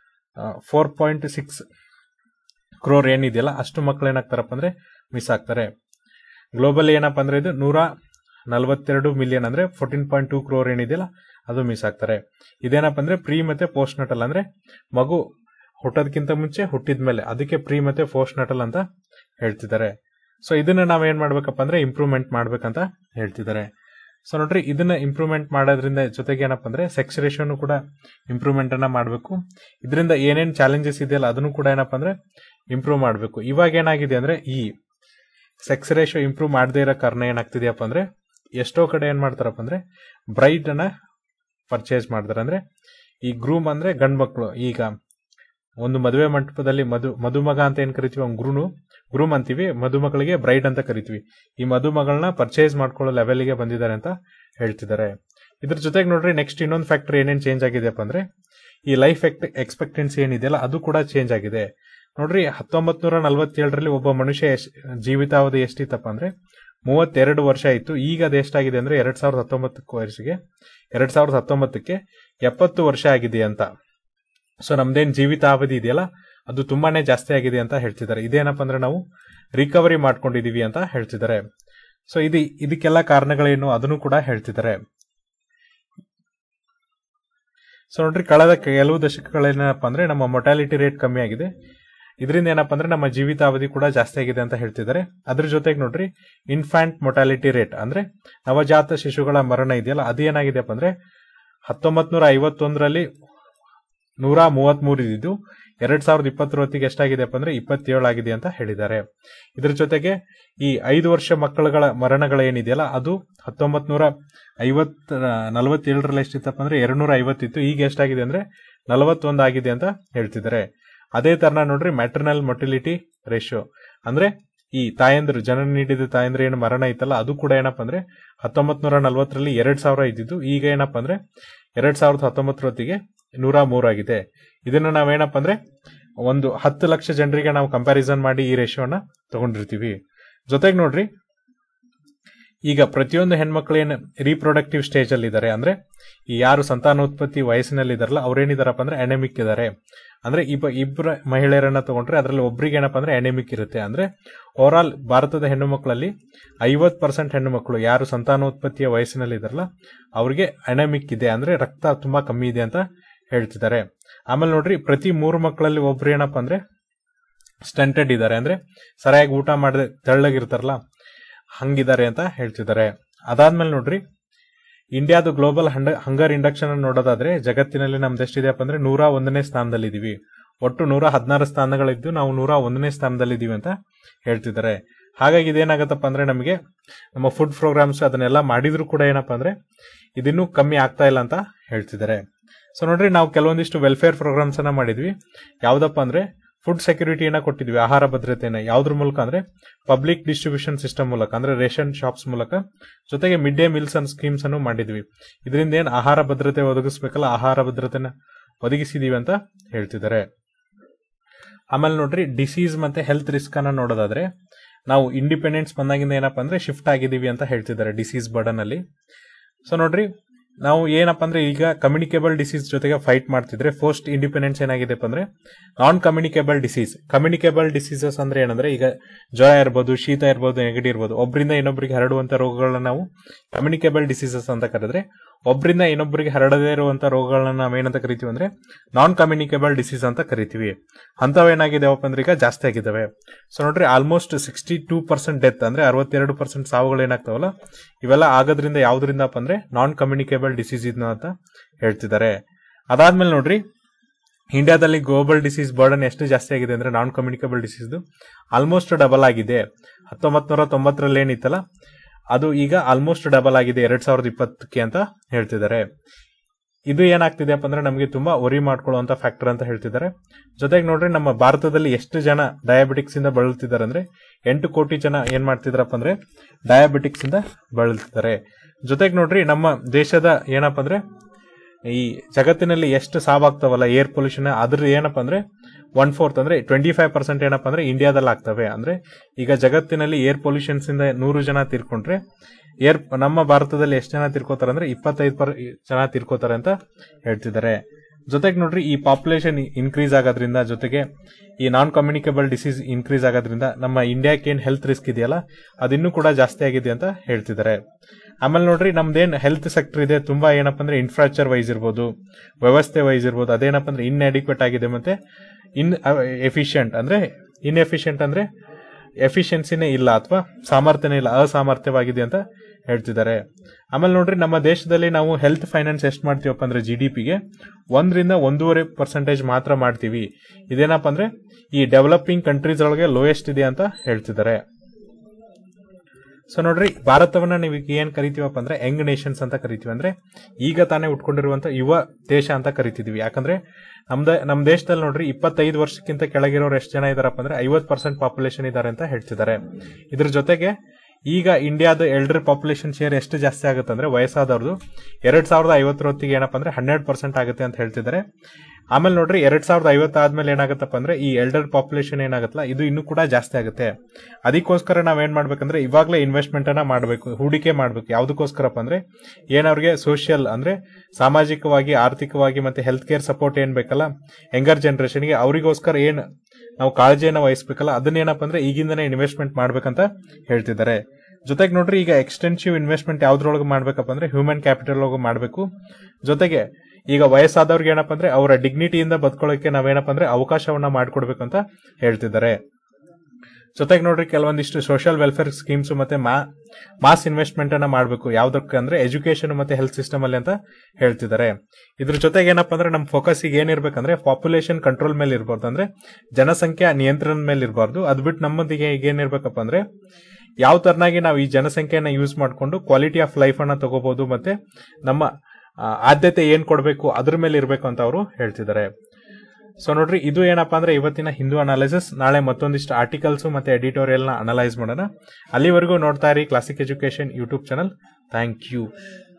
4.6 ಕ್ರೋರ್ ಏನಿದೆಯಲ್ಲ ಅಷ್ಟು ಮಕ್ಳು ಏನಾಗ್ತಾರಪ್ಪ ಅಂದ್ರೆ ಮಿಸ್ ಆಗ್ತಾರೆ. ಗ್ಲೋಬಲ್ ಏನಪ್ಪಾ ಅಂದ್ರೆ ಇದು 142 ಮಿಲಿಯನ್ ಅಂದ್ರೆ 14.2 ಕ್ರೋರ್ ಏನಿದೆಯಲ್ಲ ಅದು ಮಿಸ್ ಆಗ್ತಾರೆ. ಇದೇನಪ್ಪ ಅಂದ್ರೆ ಪ್ರೀ ಮತ್ತೆ ಪೋಸ್ಟ್ ನಟಲ್ ಅಂದ್ರೆ ಮಗು ಹುಟ್ಟೋದಕ್ಕಿಂತ ಮುಂಚೆ ಹುಟ್ಟಿದ್ಮೇಲೆ ಅದಕ್ಕೆ ಪ್ರೀ ಮತ್ತೆ ಪೋಸ್ಟ್ ನಟಲ್ ಅಂತ ಹೇಳ್ತಿದ್ದಾರೆ. ಸೊ ಇದನ್ನ ನಾವೇನ್ ಮಾಡ್ಬೇಕಪ್ಪ ಅಂದ್ರೆ ಇಂಪ್ರೂವ್ಮೆಂಟ್ ಮಾಡ್ಬೇಕಂತ ಹೇಳ್ತಿದ್ದಾರೆ. ಸೊ ನೋಡ್ರಿ ಇದನ್ನ ಇಂಪ್ರೂವ್ಮೆಂಟ್ ಮಾಡೋದ್ರಿಂದ ಜೊತೆಗೆ ಏನಪ್ಪಾ ಅಂದ್ರೆ ಸೆಕ್ಸ್ ರೇಷಿಯೋನು ಕೂಡ ಇಂಪ್ರೂವ್ಮೆಂಟ್ ಅನ್ನ ಮಾಡಬೇಕು. ಇದರಿಂದ ಏನೇನ್ ಚಾಲೆಂಜಸ್ ಇದೆಯಲ್ಲ ಅದನ್ನು ಕೂಡ ಏನಪ್ಪಾ ಅಂದ್ರೆ ಇಂಪ್ರೂವ್ ಮಾಡಬೇಕು. ಇವಾಗ ಏನಾಗಿದೆ ಅಂದ್ರೆ ಈ ಸೆಕ್ಸ್ ರೇಷಿಯೋ ಇಂಪ್ರೂವ್ ಮಾಡದೇ ಇರೋ ಕಾರಣ ಏನಾಗ್ತಿದೆಯಪ್ಪ ಅಂದ್ರೆ ಎಷ್ಟೋ ಕಡೆ ಏನ್ ಮಾಡ್ತಾರಪ್ಪ ಅಂದ್ರೆ ಬ್ರೈಡ್ ಅನ್ನ ಪರ್ಚೇಸ್ ಮಾಡ್ತಾರೆ. ಅಂದ್ರೆ ಈ ಗ್ರೂಮ್ ಅಂದ್ರೆ ಗಂಡ್ ಮಕ್ಳು, ಈಗ ಒಂದು ಮದುವೆ ಮಂಟಪದಲ್ಲಿ ಮದುಮಗ ಅಂತ ಏನ್ ಕರಿತೀವಿ ಅವ್ನು ಗ್ರೂಮ್ ಅಂತೀವಿ, ಮದುಮಗಳಿಗೆ ಬ್ರೈಡ್ ಅಂತ ಕರಿತೀವಿ. ಈ ಮದುಮಗಳನ್ನ ಪರ್ಚೇಸ್ ಮಾಡ್ಕೊಳ್ಳೋ ಲೆವೆಲ್ಗೆ ಬಂದಿದ್ದಾರೆ ಅಂತ ಹೇಳ್ತಿದ್ದಾರೆ. ಇದ್ರ ಜೊತೆಗೆ ನೋಡ್ರಿ ನೆಕ್ಸ್ಟ್ ಇನ್ನೊಂದು ಫ್ಯಾಕ್ಟರ್ ಏನೇನ್ ಚೇಂಜ್ ಆಗಿದೆಯಪ್ಪ ಅಂದ್ರೆ ಈ ಲೈಫ್ ಎಕ್ಸ್ಪೆಕ್ಟೆನ್ಸಿ ಏನಿದೆಯಲ್ಲ ಅದು ಕೂಡ ಚೇಂಜ್ ಆಗಿದೆ. ನೋಡ್ರಿ 1947 ಒಬ್ಬ ಮನುಷ್ಯ ಜೀವಿತಾವಧಿ ಎಷ್ಟಿತ್ತಪ್ಪ ಅಂದ್ರೆ 32 ವರ್ಷ ಇತ್ತು. ಈಗ ಅದು ಎಷ್ಟಾಗಿದೆ ಅಂದ್ರೆ 2019ಕ್ಕೆ 70 ವರ್ಷ ಆಗಿದೆ ಅಂತ. ಸೊ ನಮ್ದೇನ್ ಜೀವಿತಾವಧಿ ಇದೆಯಲ್ಲ ಅದು ತುಂಬಾನೇ ಜಾಸ್ತಿ ಆಗಿದೆ ಅಂತ ಹೇಳ್ತಿದ್ದಾರೆ. ಇದೇನಪ್ಪ ಅಂದ್ರೆ ನಾವು ರಿಕವರಿ ಮಾಡ್ಕೊಂಡಿದೀವಿ ಅಂತ ಹೇಳ್ತಿದ್ದಾರೆ. ಸೊ ಇದಕ್ಕೆಲ್ಲ ಕಾರಣಗಳೇನು ಅದನ್ನು ಕೂಡ ಹೇಳ್ತಿದ್ದಾರೆ. ಸೊ ನೋಡ್ರಿ ಕಳೆದ ಕೆಲವು ದಶಕಗಳೇನಪ್ಪ ಅಂದ್ರೆ ನಮ್ಮ ಮೊರ್ಟಾಲಿಟಿ ರೇಟ್ ಕಮ್ಮಿ ಆಗಿದೆ. ಇದರಿಂದ ಏನಪ್ಪಾ ಅಂದ್ರೆ ನಮ್ಮ ಜೀವಿತಾವಧಿ ಕೂಡ ಜಾಸ್ತಿ ಆಗಿದೆ ಅಂತ ಹೇಳ್ತಿದ್ದಾರೆ. ಅದ್ರ ಜೊತೆಗೆ ನೋಡ್ರಿ ಇನ್ಫ್ಯಾಂಟ್ ಮೊರ್ಟಾಲಿಟಿ ರೇಟ್ ಅಂದ್ರೆ ನವಜಾತ ಶಿಶುಗಳ ಮರಣ ಇದೆಯಲ್ಲ ಅದೇನಾಗಿದೆಯಪ್ಪ ಅಂದ್ರೆ 1951ರಲ್ಲಿ 133 ಇದ್ದು 2020 ಹೊತ್ತಿಗೆ ಎಷ್ಟಾಗಿದೆಪ್ಪ ಅಂದ್ರೆ 27 ಆಗಿದೆ ಅಂತ ಹೇಳಿದ್ದಾರೆ. ಇದರ ಜೊತೆಗೆ ಈ 5 ವರ್ಷ ಮಕ್ಕಳುಗಳ ಮರಣಗಳೇನಿದೆಯಲ್ಲ ಅದು 1947ರಲ್ಲಿ ಎಷ್ಟಿತ್ತಪ್ಪ ಅಂದ್ರೆ 250 ಇತ್ತು. ಈಗ ಎಷ್ಟಾಗಿದೆ ಅಂದ್ರೆ 41 ಆಗಿದೆ ಅಂತ ಹೇಳ್ತಿದ್ದಾರೆ. ಅದೇ ತರನ ನೋಡ್ರಿ ಮ್ಯಾಟರ್ನಲ್ ಮೊಟಿಲಿಟಿ ರೇಷಿಯೋ ಅಂದ್ರೆ ಈ ತಾಯಂದ್ರು ಜನನ ನೀಡಿದ ತಾಯಂದ್ರ ಏನು ಮರಣ ಇತ್ತಲ್ಲ ಅದು ಕೂಡ ಏನಪ್ಪಾ ಅಂದ್ರೆ 1940ರಲ್ಲಿ 2000 ಇದ್ದಿದ್ದು ಈಗ ಏನಪ್ಪಾ ಅಂದ್ರೆ 2019 ಹೊತ್ತಿಗೆ 103 ಆಗಿದೆ. ಇದನ್ನ ನಾವೇನಪ್ಪ ಅಂದ್ರೆ ಒಂದು 10 ಲಕ್ಷ ಜನರಿಗೆ ನಾವು ಕಂಪ್ಯಾರಿಸನ್ ಮಾಡಿ ಈ ರೇಷಿಯೋನ ತಗೊಂಡಿರ್ತೀವಿ. ಜೊತೆಗೆ ನೋಡ್ರಿ ಈಗ ಪ್ರತಿಯೊಂದು ಹೆಣ್ಮಕ್ಳು ಏನು ರೀಪ್ರೊಡಕ್ಟಿವ್ ಸ್ಟೇಜ್ ಅಲ್ಲಿ ಇದ್ದಾರೆ ಅಂದ್ರೆ ಈ ಯಾರು ಸಂತಾನೋತ್ಪತ್ತಿ ವಯಸ್ಸಿನಲ್ಲಿ ಇದಾರಲ್ಲ ಅವ್ರೇನಿದಾರಪ್ಪ ಅಂದ್ರೆ ಅನೆಮಿಕ್ ಇದ್ದಾರೆ. ಅಂದ್ರೆ ಇಬ್ಬರ ಮಹಿಳೆಯರನ್ನ ತಗೊಂಡ್ರೆ ಅದರಲ್ಲಿ ಒಬ್ರಿಗೆ ಏನಪ್ಪಾ ಅಂದ್ರೆ ಅನೆಮಿಕ್ ಇರುತ್ತೆ. ಅಂದ್ರೆ ಓವರ್ ಆಲ್ ಭಾರತದ ಹೆಣ್ಣು ಮಕ್ಕಳಲ್ಲಿ 50% ಹೆಣ್ಣು ಮಕ್ಕಳು ಯಾರು ಸಂತಾನೋತ್ಪತ್ತಿಯ ವಯಸ್ಸಿನಲ್ಲಿ ಇದಾರಲ್ಲ ಅವ್ರಿಗೆ ಅನೆಮಿಕ್ ಇದೆ, ಅಂದ್ರೆ ರಕ್ತ ತುಂಬಾ ಕಮ್ಮಿ ಇದೆ ಅಂತ ಹೇಳ್ತಿದ್ದಾರೆ. ಆಮೇಲೆ ನೋಡ್ರಿ ಪ್ರತಿ 3 ಮಕ್ಕಳಲ್ಲಿ ಒಬ್ರು ಏನಪ್ಪಾ ಅಂದ್ರೆ ಸ್ಟಂಟೆಡ್ ಇದ್ದಾರೆ, ಅಂದ್ರೆ ಸರಿಯಾಗಿ ಊಟ ಮಾಡದೆ ತೆಳ್ಳಗಿರ್ತಾರಲ್ಲ ಹಂಗಿದ್ದಾರೆ ಅಂತ ಹೇಳ್ತಿದ್ದಾರೆ. ಅದಾದ್ಮೇಲೆ ನೋಡ್ರಿ ಇಂಡಿಯಾದ ಗ್ಲೋಬಲ್ ಹಂಗರ್ ಇಂಡಕ್ಷನ್ ಅನ್ನು ನೋಡೋದಾದ್ರೆ ಜಗತ್ತಿನಲ್ಲಿ ನಮ್ದು ಎಷ್ಟಿದೆಯಪ್ಪ ಅಂದ್ರೆ 101ನೇ ಸ್ಥಾನದಲ್ಲಿ ಇದೀವಿ. ಒಟ್ಟು 116 ಸ್ಥಾನಗಳಿದ್ದು ನಾವು 101ನೇ ಸ್ಥಾನದಲ್ಲಿ ಇದೀವಿ ಅಂತ ಹೇಳ್ತಿದ್ದಾರೆ. ಹಾಗಾಗಿ ಇದೇನಾಗತ್ತಪ್ಪ ಅಂದ್ರೆ ನಮಗೆ ನಮ್ಮ ಫುಡ್ ಪ್ರೋಗ್ರಾಮ್ಸ್ ಅದನ್ನೆಲ್ಲ ಮಾಡಿದ್ರು ಕೂಡ ಏನಪ್ಪಾ ಅಂದ್ರೆ ಇದಿನ್ನೂ ಕಮ್ಮಿ ಆಗ್ತಾ ಇಲ್ಲ ಅಂತ ಹೇಳ್ತಿದ್ದಾರೆ. ಸೊ ನೋಡ್ರಿ ನಾವು ಕೆಲವೊಂದಿಷ್ಟು ವೆಲ್ಫೇರ್ ಪ್ರೋಗ್ರಾಮ್ಸ್ ಅನ್ನ ಮಾಡಿದ್ವಿ. ಯಾವ್ದಪ್ಪ ಅಂದ್ರೆ ಫುಡ್ ಸೆಕ್ಯೂರಿಟಿಯನ್ನ ಕೊಟ್ಟಿದ್ವಿ, ಆಹಾರ ಭದ್ರತೆಯನ್ನ. ಯಾವ್ದ್ರ ಮೂಲಕ ಅಂದ್ರೆ ಪಬ್ಲಿಕ್ ಡಿಸ್ಟ್ರಿಬ್ಯೂಷನ್ ಸಿಸ್ಟಮ್ ಮೂಲಕ, ಅಂದ್ರೆ ರೇಷನ್ ಶಾಪ್ಸ್ ಮೂಲಕ. ಜೊತೆಗೆ mid day meals and schemes ಅನ್ನು ಮಾಡಿದ್ವಿ. ಇದರಿಂದ ಏನ್ ಆಹಾರ ಭದ್ರತೆ ಒದಗಿಸ್ಬೇಕಲ್ಲ ಆಹಾರ ಭದ್ರತೆನ ಒದಗಿಸಿದೀವಿ ಅಂತ ಹೇಳ್ತಿದ್ದಾರೆ. ಆಮೇಲೆ ನೋಡ್ರಿ ಡಿಸೀಸ್ ಮತ್ತೆ ಹೆಲ್ತ್ ರಿಸ್ಕ್ ಅನ್ನ ನೋಡೋದಾದ್ರೆ ನಾವು ಇಂಡಿಪೆಂಡೆನ್ಸ್ ಬಂದಾಗಿಂದ ಏನಪ್ಪಾ ಅಂದ್ರೆ ಶಿಫ್ಟ್ ಆಗಿದೀವಿ ಅಂತ ಹೇಳ್ತಿದ್ದಾರೆ ಡಿಸೀಸ್ ಬರ್ಡನ್ ಅಲ್ಲಿ. ಸೊ ನೋಡ್ರಿ ನಾವು ಏನಪ್ಪಾ ಅಂದ್ರೆ ಈಗ ಕಮ್ಯುನಿಕೇಬಲ್ ಡಿಸೀಸ್ ಜೊತೆಗೆ ಫೈಟ್ ಮಾಡ್ತಿದ್ರೆ ಪೋಸ್ಟ್ ಇಂಡಿಪೆಂಡೆನ್ಸ್ ಏನಾಗಿದೆಪ್ಪ ಅಂದ್ರೆ non communicable disease. Communicable diseases ಅಂದ್ರೆ ಏನಂದ್ರೆ ಈಗ ಜ್ವರ ಇರ್ಬೋದು, ಶೀತ ಇರ್ಬೋದು, ನೆಗಡಿ ಇರ್ಬೋದು, ಒಬ್ಬರಿಂದ ಇನ್ನೊಬ್ಬರಿಗೆ ಹರಡುವಂತ ರೋಗಗಳನ್ನ ನಾವು ಕಮ್ಯುನಿಕೇಬಲ್ ಡಿಸೀಸಸ್ ಅಂತ ಕರೆದ್ರೆ, ಒಬ್ಬರಿಂದ ಇನ್ನೊಬ್ಬರಿಗೆ ಹರಡದೇ ಇರುವಂತ ರೋಗಗಳನ್ನ ನಾವೇನಂತ ಕರಿತೀವಿ ಅಂದ್ರೆ ನಾನ್ ಕಮ್ಯುನಿಕೇಬಲ್ ಡಿಸೀಸ್ ಅಂತ ಕರಿತೀವಿ. ಅಂತವೇನಾಗಿದಾವಪ್ಪ ಅಂದ್ರೆ ಈಗ ಜಾಸ್ತಿ ಆಗಿದಾವೆ. ಸೊ ನೋಡ್ರಿ ಆಲ್ಮೋಸ್ಟ್ 62% ಡೆತ್ ಅಂದ್ರೆ 62% ಸಾವುಗಳು ಏನಾಗ್ತಾವಲ್ಲ ಇವೆಲ್ಲ ಆಗೋದ್ರಿಂದ ಯಾವ್ದ್ರಿಂದಪ್ಪ ಅಂದ್ರೆ ನಾನ್ ಕಮ್ಯುನಿಕೇಬಲ್ ಡಿಸೀಸ್ ಇದನ್ನ ಅಂತ ಹೇಳ್ತಿದ್ದಾರೆ. ಅದಾದ್ಮೇಲೆ ನೋಡ್ರಿ ಇಂಡಿಯಾದಲ್ಲಿ ಗ್ಲೋಬಲ್ ಡಿಸೀಸ್ ಬರ್ಡನ್ ಎಷ್ಟು ಜಾಸ್ತಿ ಆಗಿದೆ ಅಂದ್ರೆ non communicable disease almost double ಆಗಿದೆ. 1990ರಲ್ಲಿ ಏನಿತ್ತಲ್ಲ ಅದು ಈಗ ಆಲ್ಮೋಸ್ಟ್ ಡಬಲ್ ಆಗಿದೆ 2020ಕ್ಕೆ ಅಂತ ಹೇಳ್ತಿದ್ದಾರೆ. ಇದು ಏನಾಗ್ತಿದೆಯಪ್ಪ ಅಂದ್ರೆ ನಮಗೆ ತುಂಬಾ ವರಿ ಮಾಡ್ಕೊಳ್ಳುವಂತ ಫ್ಯಾಕ್ಟರ್ ಅಂತ ಹೇಳ್ತಿದ್ದಾರೆ. ಜೊತೆಗೆ ನೋಡ್ರಿ ನಮ್ಮ ಭಾರತದಲ್ಲಿ ಎಷ್ಟು ಜನ ಡಯಾಬಿಟಿಕ್ಸ್ ಇಂದ ಬಳಲ್ತಿದ್ದಾರೆ ಅಂದ್ರೆ 8 ಕೋಟಿ ಜನ ಏನ್ ಮಾಡ್ತಿದಾರಪ್ಪ ಅಂದ್ರೆ ಡಯಾಬಿಟಿಕ್ಸ್ ಇಂದ ಬಳಲ್ತಿದ್ದಾರೆ. ಜೊತೆಗೆ ನೋಡ್ರಿ ನಮ್ಮ ದೇಶದ ಏನಪ್ಪಾ ಅಂದ್ರೆ ಈ ಜಗತ್ತಿನಲ್ಲಿ ಎಷ್ಟು ಸಾವಾಗ್ತಾವಲ್ಲ ಏರ್ ಪೊಲ್ಯೂಷನ್ ಅದ್ರ ಏನಪ್ಪಾ ಅಂದ್ರೆ 1/4 ಅಂದ್ರೆ 25% ಏನಪ್ಪಾ ಅಂದ್ರೆ ಇಂಡಿಯಾದಲ್ಲಿ ಆಗ್ತವೆ. ಅಂದ್ರೆ ಈಗ ಜಗತ್ತಿನಲ್ಲಿ ಏರ್ ಪೊಲ್ಯೂಷನ್ಸ್ ಇಂದ 100 ಜನ ತೀರ್ಕೊಂಡ್ರೆ ನಮ್ಮ ಭಾರತದಲ್ಲಿ ಎಷ್ಟು ಜನ ತೀರ್ಕೋತಾರೆ ಅಂದ್ರೆ 25 ಜನ ತೀರ್ಕೋತಾರೆ ಅಂತ ಹೇಳ್ತಿದ್ದಾರೆ. ಜೊತೆಗೆ ನೋಡ್ರಿ ಈ ಪಾಪ್ಯುಲೇಷನ್ ಇನ್ಕ್ರೀಸ್ ಆಗೋದ್ರಿಂದ ಜೊತೆಗೆ ಈ ನಾನ್ ಕಮ್ಯುನಿಕೇಬಲ್ ಡಿಸೀಸ್ ಇನ್ಕ್ರೀಸ್ ಆಗೋದ್ರಿಂದ ನಮ್ಮ ಇಂಡಿಯಾಕ್ಕೆ ಏನ್ ಹೆಲ್ತ್ ರಿಸ್ಕ್ ಇದೆಯಲ್ಲ ಅದಿನ್ನೂ ಕೂಡ ಜಾಸ್ತಿ ಆಗಿದೆ ಅಂತ ಹೇಳ್ತಿದ್ದಾರೆ. ಆಮೇಲೆ ನೋಡ್ರಿ ನಮ್ದೇನ್ ಹೆಲ್ತ್ ಸೆಕ್ಟರ್ ಇದೆ ತುಂಬಾ ಏನಪ್ಪಾ ಅಂದ್ರೆ ಇನ್ಫ್ರಾಸ್ಟ್ರಕ್ಚರ್ ವೈಸ್ ಇರ್ಬೋದು, ವ್ಯವಸ್ಥೆ ವೈಸ್ ಇರ್ಬೋದು, ಅದೇನಪ್ಪ ಅಂದ್ರೆ ಇನ್ಅಡಿಕ್ವೇಟ್ ಆಗಿದೆ ಮತ್ತೆ ಎಫಿಷಿಯಂಟ್ ಅಂದ್ರೆ ಇನ್ಎಫಿಷಿಯಂಟ್ ಅಂದ್ರೆ ಎಫಿಷಿಯನ್ಸಿನೇ ಇಲ್ಲ ಅಥವಾ ಸಾಮರ್ಥ್ಯನೇ ಇಲ್ಲ, ಅಸಾಮರ್ಥ್ಯವಾಗಿದೆ ಅಂತ ಹೇಳ್ತಿದ್ದಾರೆ. ಆಮೇಲೆ ನೋಡ್ರಿ ನಮ್ಮ ದೇಶದಲ್ಲಿ ನಾವು ಹೆಲ್ತ್ ಫೈನಾನ್ಸ್ ಎಷ್ಟು ಮಾಡ್ತೀವಪ್ಪ ಅಂದ್ರೆ GDPಗೆ 1-1.5% ಮಾತ್ರ ಮಾಡ್ತೀವಿ. ಇದೇನಪ್ಪ ಅಂದ್ರೆ ಈ ಡೆವಲಪಿಂಗ್ ಕಂಟ್ರೀಸ್ ಒಳಗೆ ಲೋಯೆಸ್ಟ್ ಇದೆ ಅಂತ ಹೇಳ್ತಿದ್ದಾರೆ. ಸೊ ನೋಡ್ರಿ ಭಾರತವನ್ನ ನೀವು ಏನ್ ಕರಿತೀವಪ್ಪ ಅಂದ್ರೆ ಯಂಗ್ ನೇಷನ್ಸ್ ಅಂತ ಕರಿತೀವಿ. ಅಂದ್ರೆ ಈಗ ತಾನೇ ಉಟ್ಕೊಂಡಿರುವಂತ ಯುವ ದೇಶ ಅಂತ ಕರಿತಿದ್ವಿ. ಯಾಕಂದ್ರೆ ನಮ್ ದೇಶದಲ್ಲಿ ನೋಡ್ರಿ 25 ವರ್ಷಕ್ಕಿಂತ ಕೆಳಗಿರೋರು ಎಷ್ಟು ಜನ ಇದಾರಪ್ಪ ಅಂದ್ರೆ 50% ಪಾಪ್ಯುಲೇಷನ್ ಇದಾರೆ ಅಂತ ಹೇಳ್ತಿದ್ದಾರೆ. ಇದ್ರ ಜೊತೆಗೆ ಈಗ ಇಂಡಿಯಾದ ಎಲ್ಡರ್ ಪಾಪ್ಯುಲೇಷನ್ ಶೇರ್ ಎಷ್ಟು ಜಾಸ್ತಿ ಆಗುತ್ತೆ ಅಂದ್ರೆ ವಯಸ್ಸಾದವ್ರದ್ದು 2050 ಹೊತ್ತಿಗೆ ಏನಪ್ಪಾ ಅಂದ್ರೆ 100% ಆಗುತ್ತೆ ಅಂತ ಹೇಳ್ತಿದ್ದಾರೆ. ಆಮೇಲೆ ನೋಡ್ರಿ 2050 ಆದ್ಮೇಲೆ ಏನಾಗತ್ತಪ್ಪ ಅಂದ್ರೆ ಈ ಎಲ್ಡರ್ ಪಾಪ್ಯುಲೇಷನ್ ಏನಾಗತ್ತಲ್ಲ ಇದು ಇನ್ನೂ ಕೂಡ ಜಾಸ್ತಿ ಆಗುತ್ತೆ. ಅದಕ್ಕೋಸ್ಕರ ನಾವೇನ್ ಮಾಡ್ಬೇಕಂದ್ರೆ ಇವಾಗಲೇ ಇನ್ವೆಸ್ಟ್ಮೆಂಟ್ ಅನ್ನ ಮಾಡಬೇಕು, ಹೂಡಿಕೆ ಮಾಡ್ಬೇಕು. ಯಾವ್ದಕ್ಕೋಸ್ಕರಪ್ಪ ಅಂದ್ರೆ ಏನವ್ರಿಗೆ ಸೋಷಿಯಲ್ ಅಂದ್ರೆ ಸಾಮಾಜಿಕವಾಗಿ, ಆರ್ಥಿಕವಾಗಿ ಮತ್ತೆ ಹೆಲ್ತ್ ಕೇರ್ ಸಪೋರ್ಟ್ ಏನ್ ಬೇಕಲ್ಲ ಯಂಗರ್ ಜನರೇಷನ್ಗೆ ಅವರಿಗೋಸ್ಕರ ಏನ್ ನಾವು ಕಾಳಜಿಯನ್ನ ವಹಿಸ್ಬೇಕಲ್ಲ ಅದನ್ನೇನಪ್ಪ ಅಂದ್ರೆ ಈಗಿಂದನೇ ಇನ್ವೆಸ್ಟ್ಮೆಂಟ್ ಮಾಡ್ಬೇಕಂತ ಹೇಳ್ತಿದ್ದಾರೆ. ಜೊತೆಗೆ ನೋಡ್ರಿ ಈಗ ಎಕ್ಸ್ಟೆನ್ಸಿವ್ ಇನ್ವೆಸ್ಟ್ಮೆಂಟ್ ಯಾವ್ದ್ರೊಳಗೆ ಮಾಡ್ಬೇಕಪ್ಪ ಅಂದ್ರೆ ಹ್ಯೂಮನ್ ಕ್ಯಾಪಿಟಲ್ ಒಳಗೆ ಮಾಡಬೇಕು. ಜೊತೆಗೆ ಈಗ ವಯಸ್ಸಾದವ್ರಿಗೆ ಏನಪ್ಪಾ ಅಂದ್ರೆ ಅವರ ಡಿಗ್ನಿಟಿಯಿಂದ ಬದುಕೊಳ್ಳೋಕೆ ನಾವೇನಪ್ಪ ಅಂದ್ರೆ ಅವಕಾಶವನ್ನ ಮಾಡ್ಕೊಡ್ಬೇಕು ಅಂತ ಹೇಳ್ತಿದ್ದಾರೆ. ಜೊತೆಗೆ ನೋಡ್ರಿ ಕೆಲವೊಂದಿಷ್ಟು ಸೋಷಿಯಲ್ ವೆಲ್ಫೇರ್ ಸ್ಕೀಮ್ಸ್ ಮತ್ತೆ ಮಾಸ್ ಇನ್ವೆಸ್ಟ್ಮೆಂಟ್ ಅನ್ನ ಮಾಡಬೇಕು, ಯಾವ್ದಕ್ಕೆ ಅಂದ್ರೆ ಎಜುಕೇಶನ್ ಮತ್ತೆ ಹೆಲ್ತ್ ಸಿಸ್ಟಮ್ ಅಲ್ಲಿ ಅಂತ ಹೇಳ್ತಿದ್ದಾರೆ. ಇದ್ರ ಜೊತೆಗೆ ಏನಪ್ಪಾ ಅಂದ್ರೆ ನಮ್ಮ ಫೋಕಸ್ ಈಗ ಏನಿರ್ಬೇಕಂದ್ರೆ ಪಾಪ್ಯುಲೇಷನ್ ಕಂಟ್ರೋಲ್ ಮೇಲೆ ಇರಬಾರ್ದು, ಅಂದ್ರೆ ಜನಸಂಖ್ಯಾ ನಿಯಂತ್ರಣದ ಮೇಲೆ ಇರಬಾರ್ದು. ಅದ್ ಬಿಟ್ಟು ನಮ್ಮೊಂದಿಗೆ ಈಗ ಏನಿರ್ಬೇಕಪ್ಪ ಅಂದ್ರೆ ಯಾವ ತರನಾಗಿ ನಾವು ಈ ಜನಸಂಖ್ಯೆಯನ್ನ ಯೂಸ್ ಮಾಡಿಕೊಂಡು ಕ್ವಾಲಿಟಿ ಆಫ್ ಲೈಫ್ ಅನ್ನ ತಗೋಬಹುದು, ಮತ್ತೆ ನಮ್ಮ ಆದ್ಯತೆ ಏನ್ ಕೊಡಬೇಕು ಅದ್ರ ಮೇಲೆ ಇರಬೇಕು ಅಂತ ಅವರು ಹೇಳ್ತಿದ್ದಾರೆ. ಸೊ ನೋಡ್ರಿ, ಇದು ಏನಪ್ಪಾ ಅಂದ್ರೆ ಇವತ್ತಿನ ಹಿಂದೂ ಅನಾಲಿಸಿಸ್. ನಾಳೆ ಮತ್ತೊಂದಿಷ್ಟು ಆರ್ಟಿಕಲ್ಸ್ ಮತ್ತೆ ಎಡಿಟೋರಿಯಲ್ ನ ಅನಲೈಸ್ ಮಾಡೋಣ. ಅಲ್ಲಿವರೆಗೂ ನೋಡ್ತಾ ಇರಿ classic education YouTube channel. Thank you.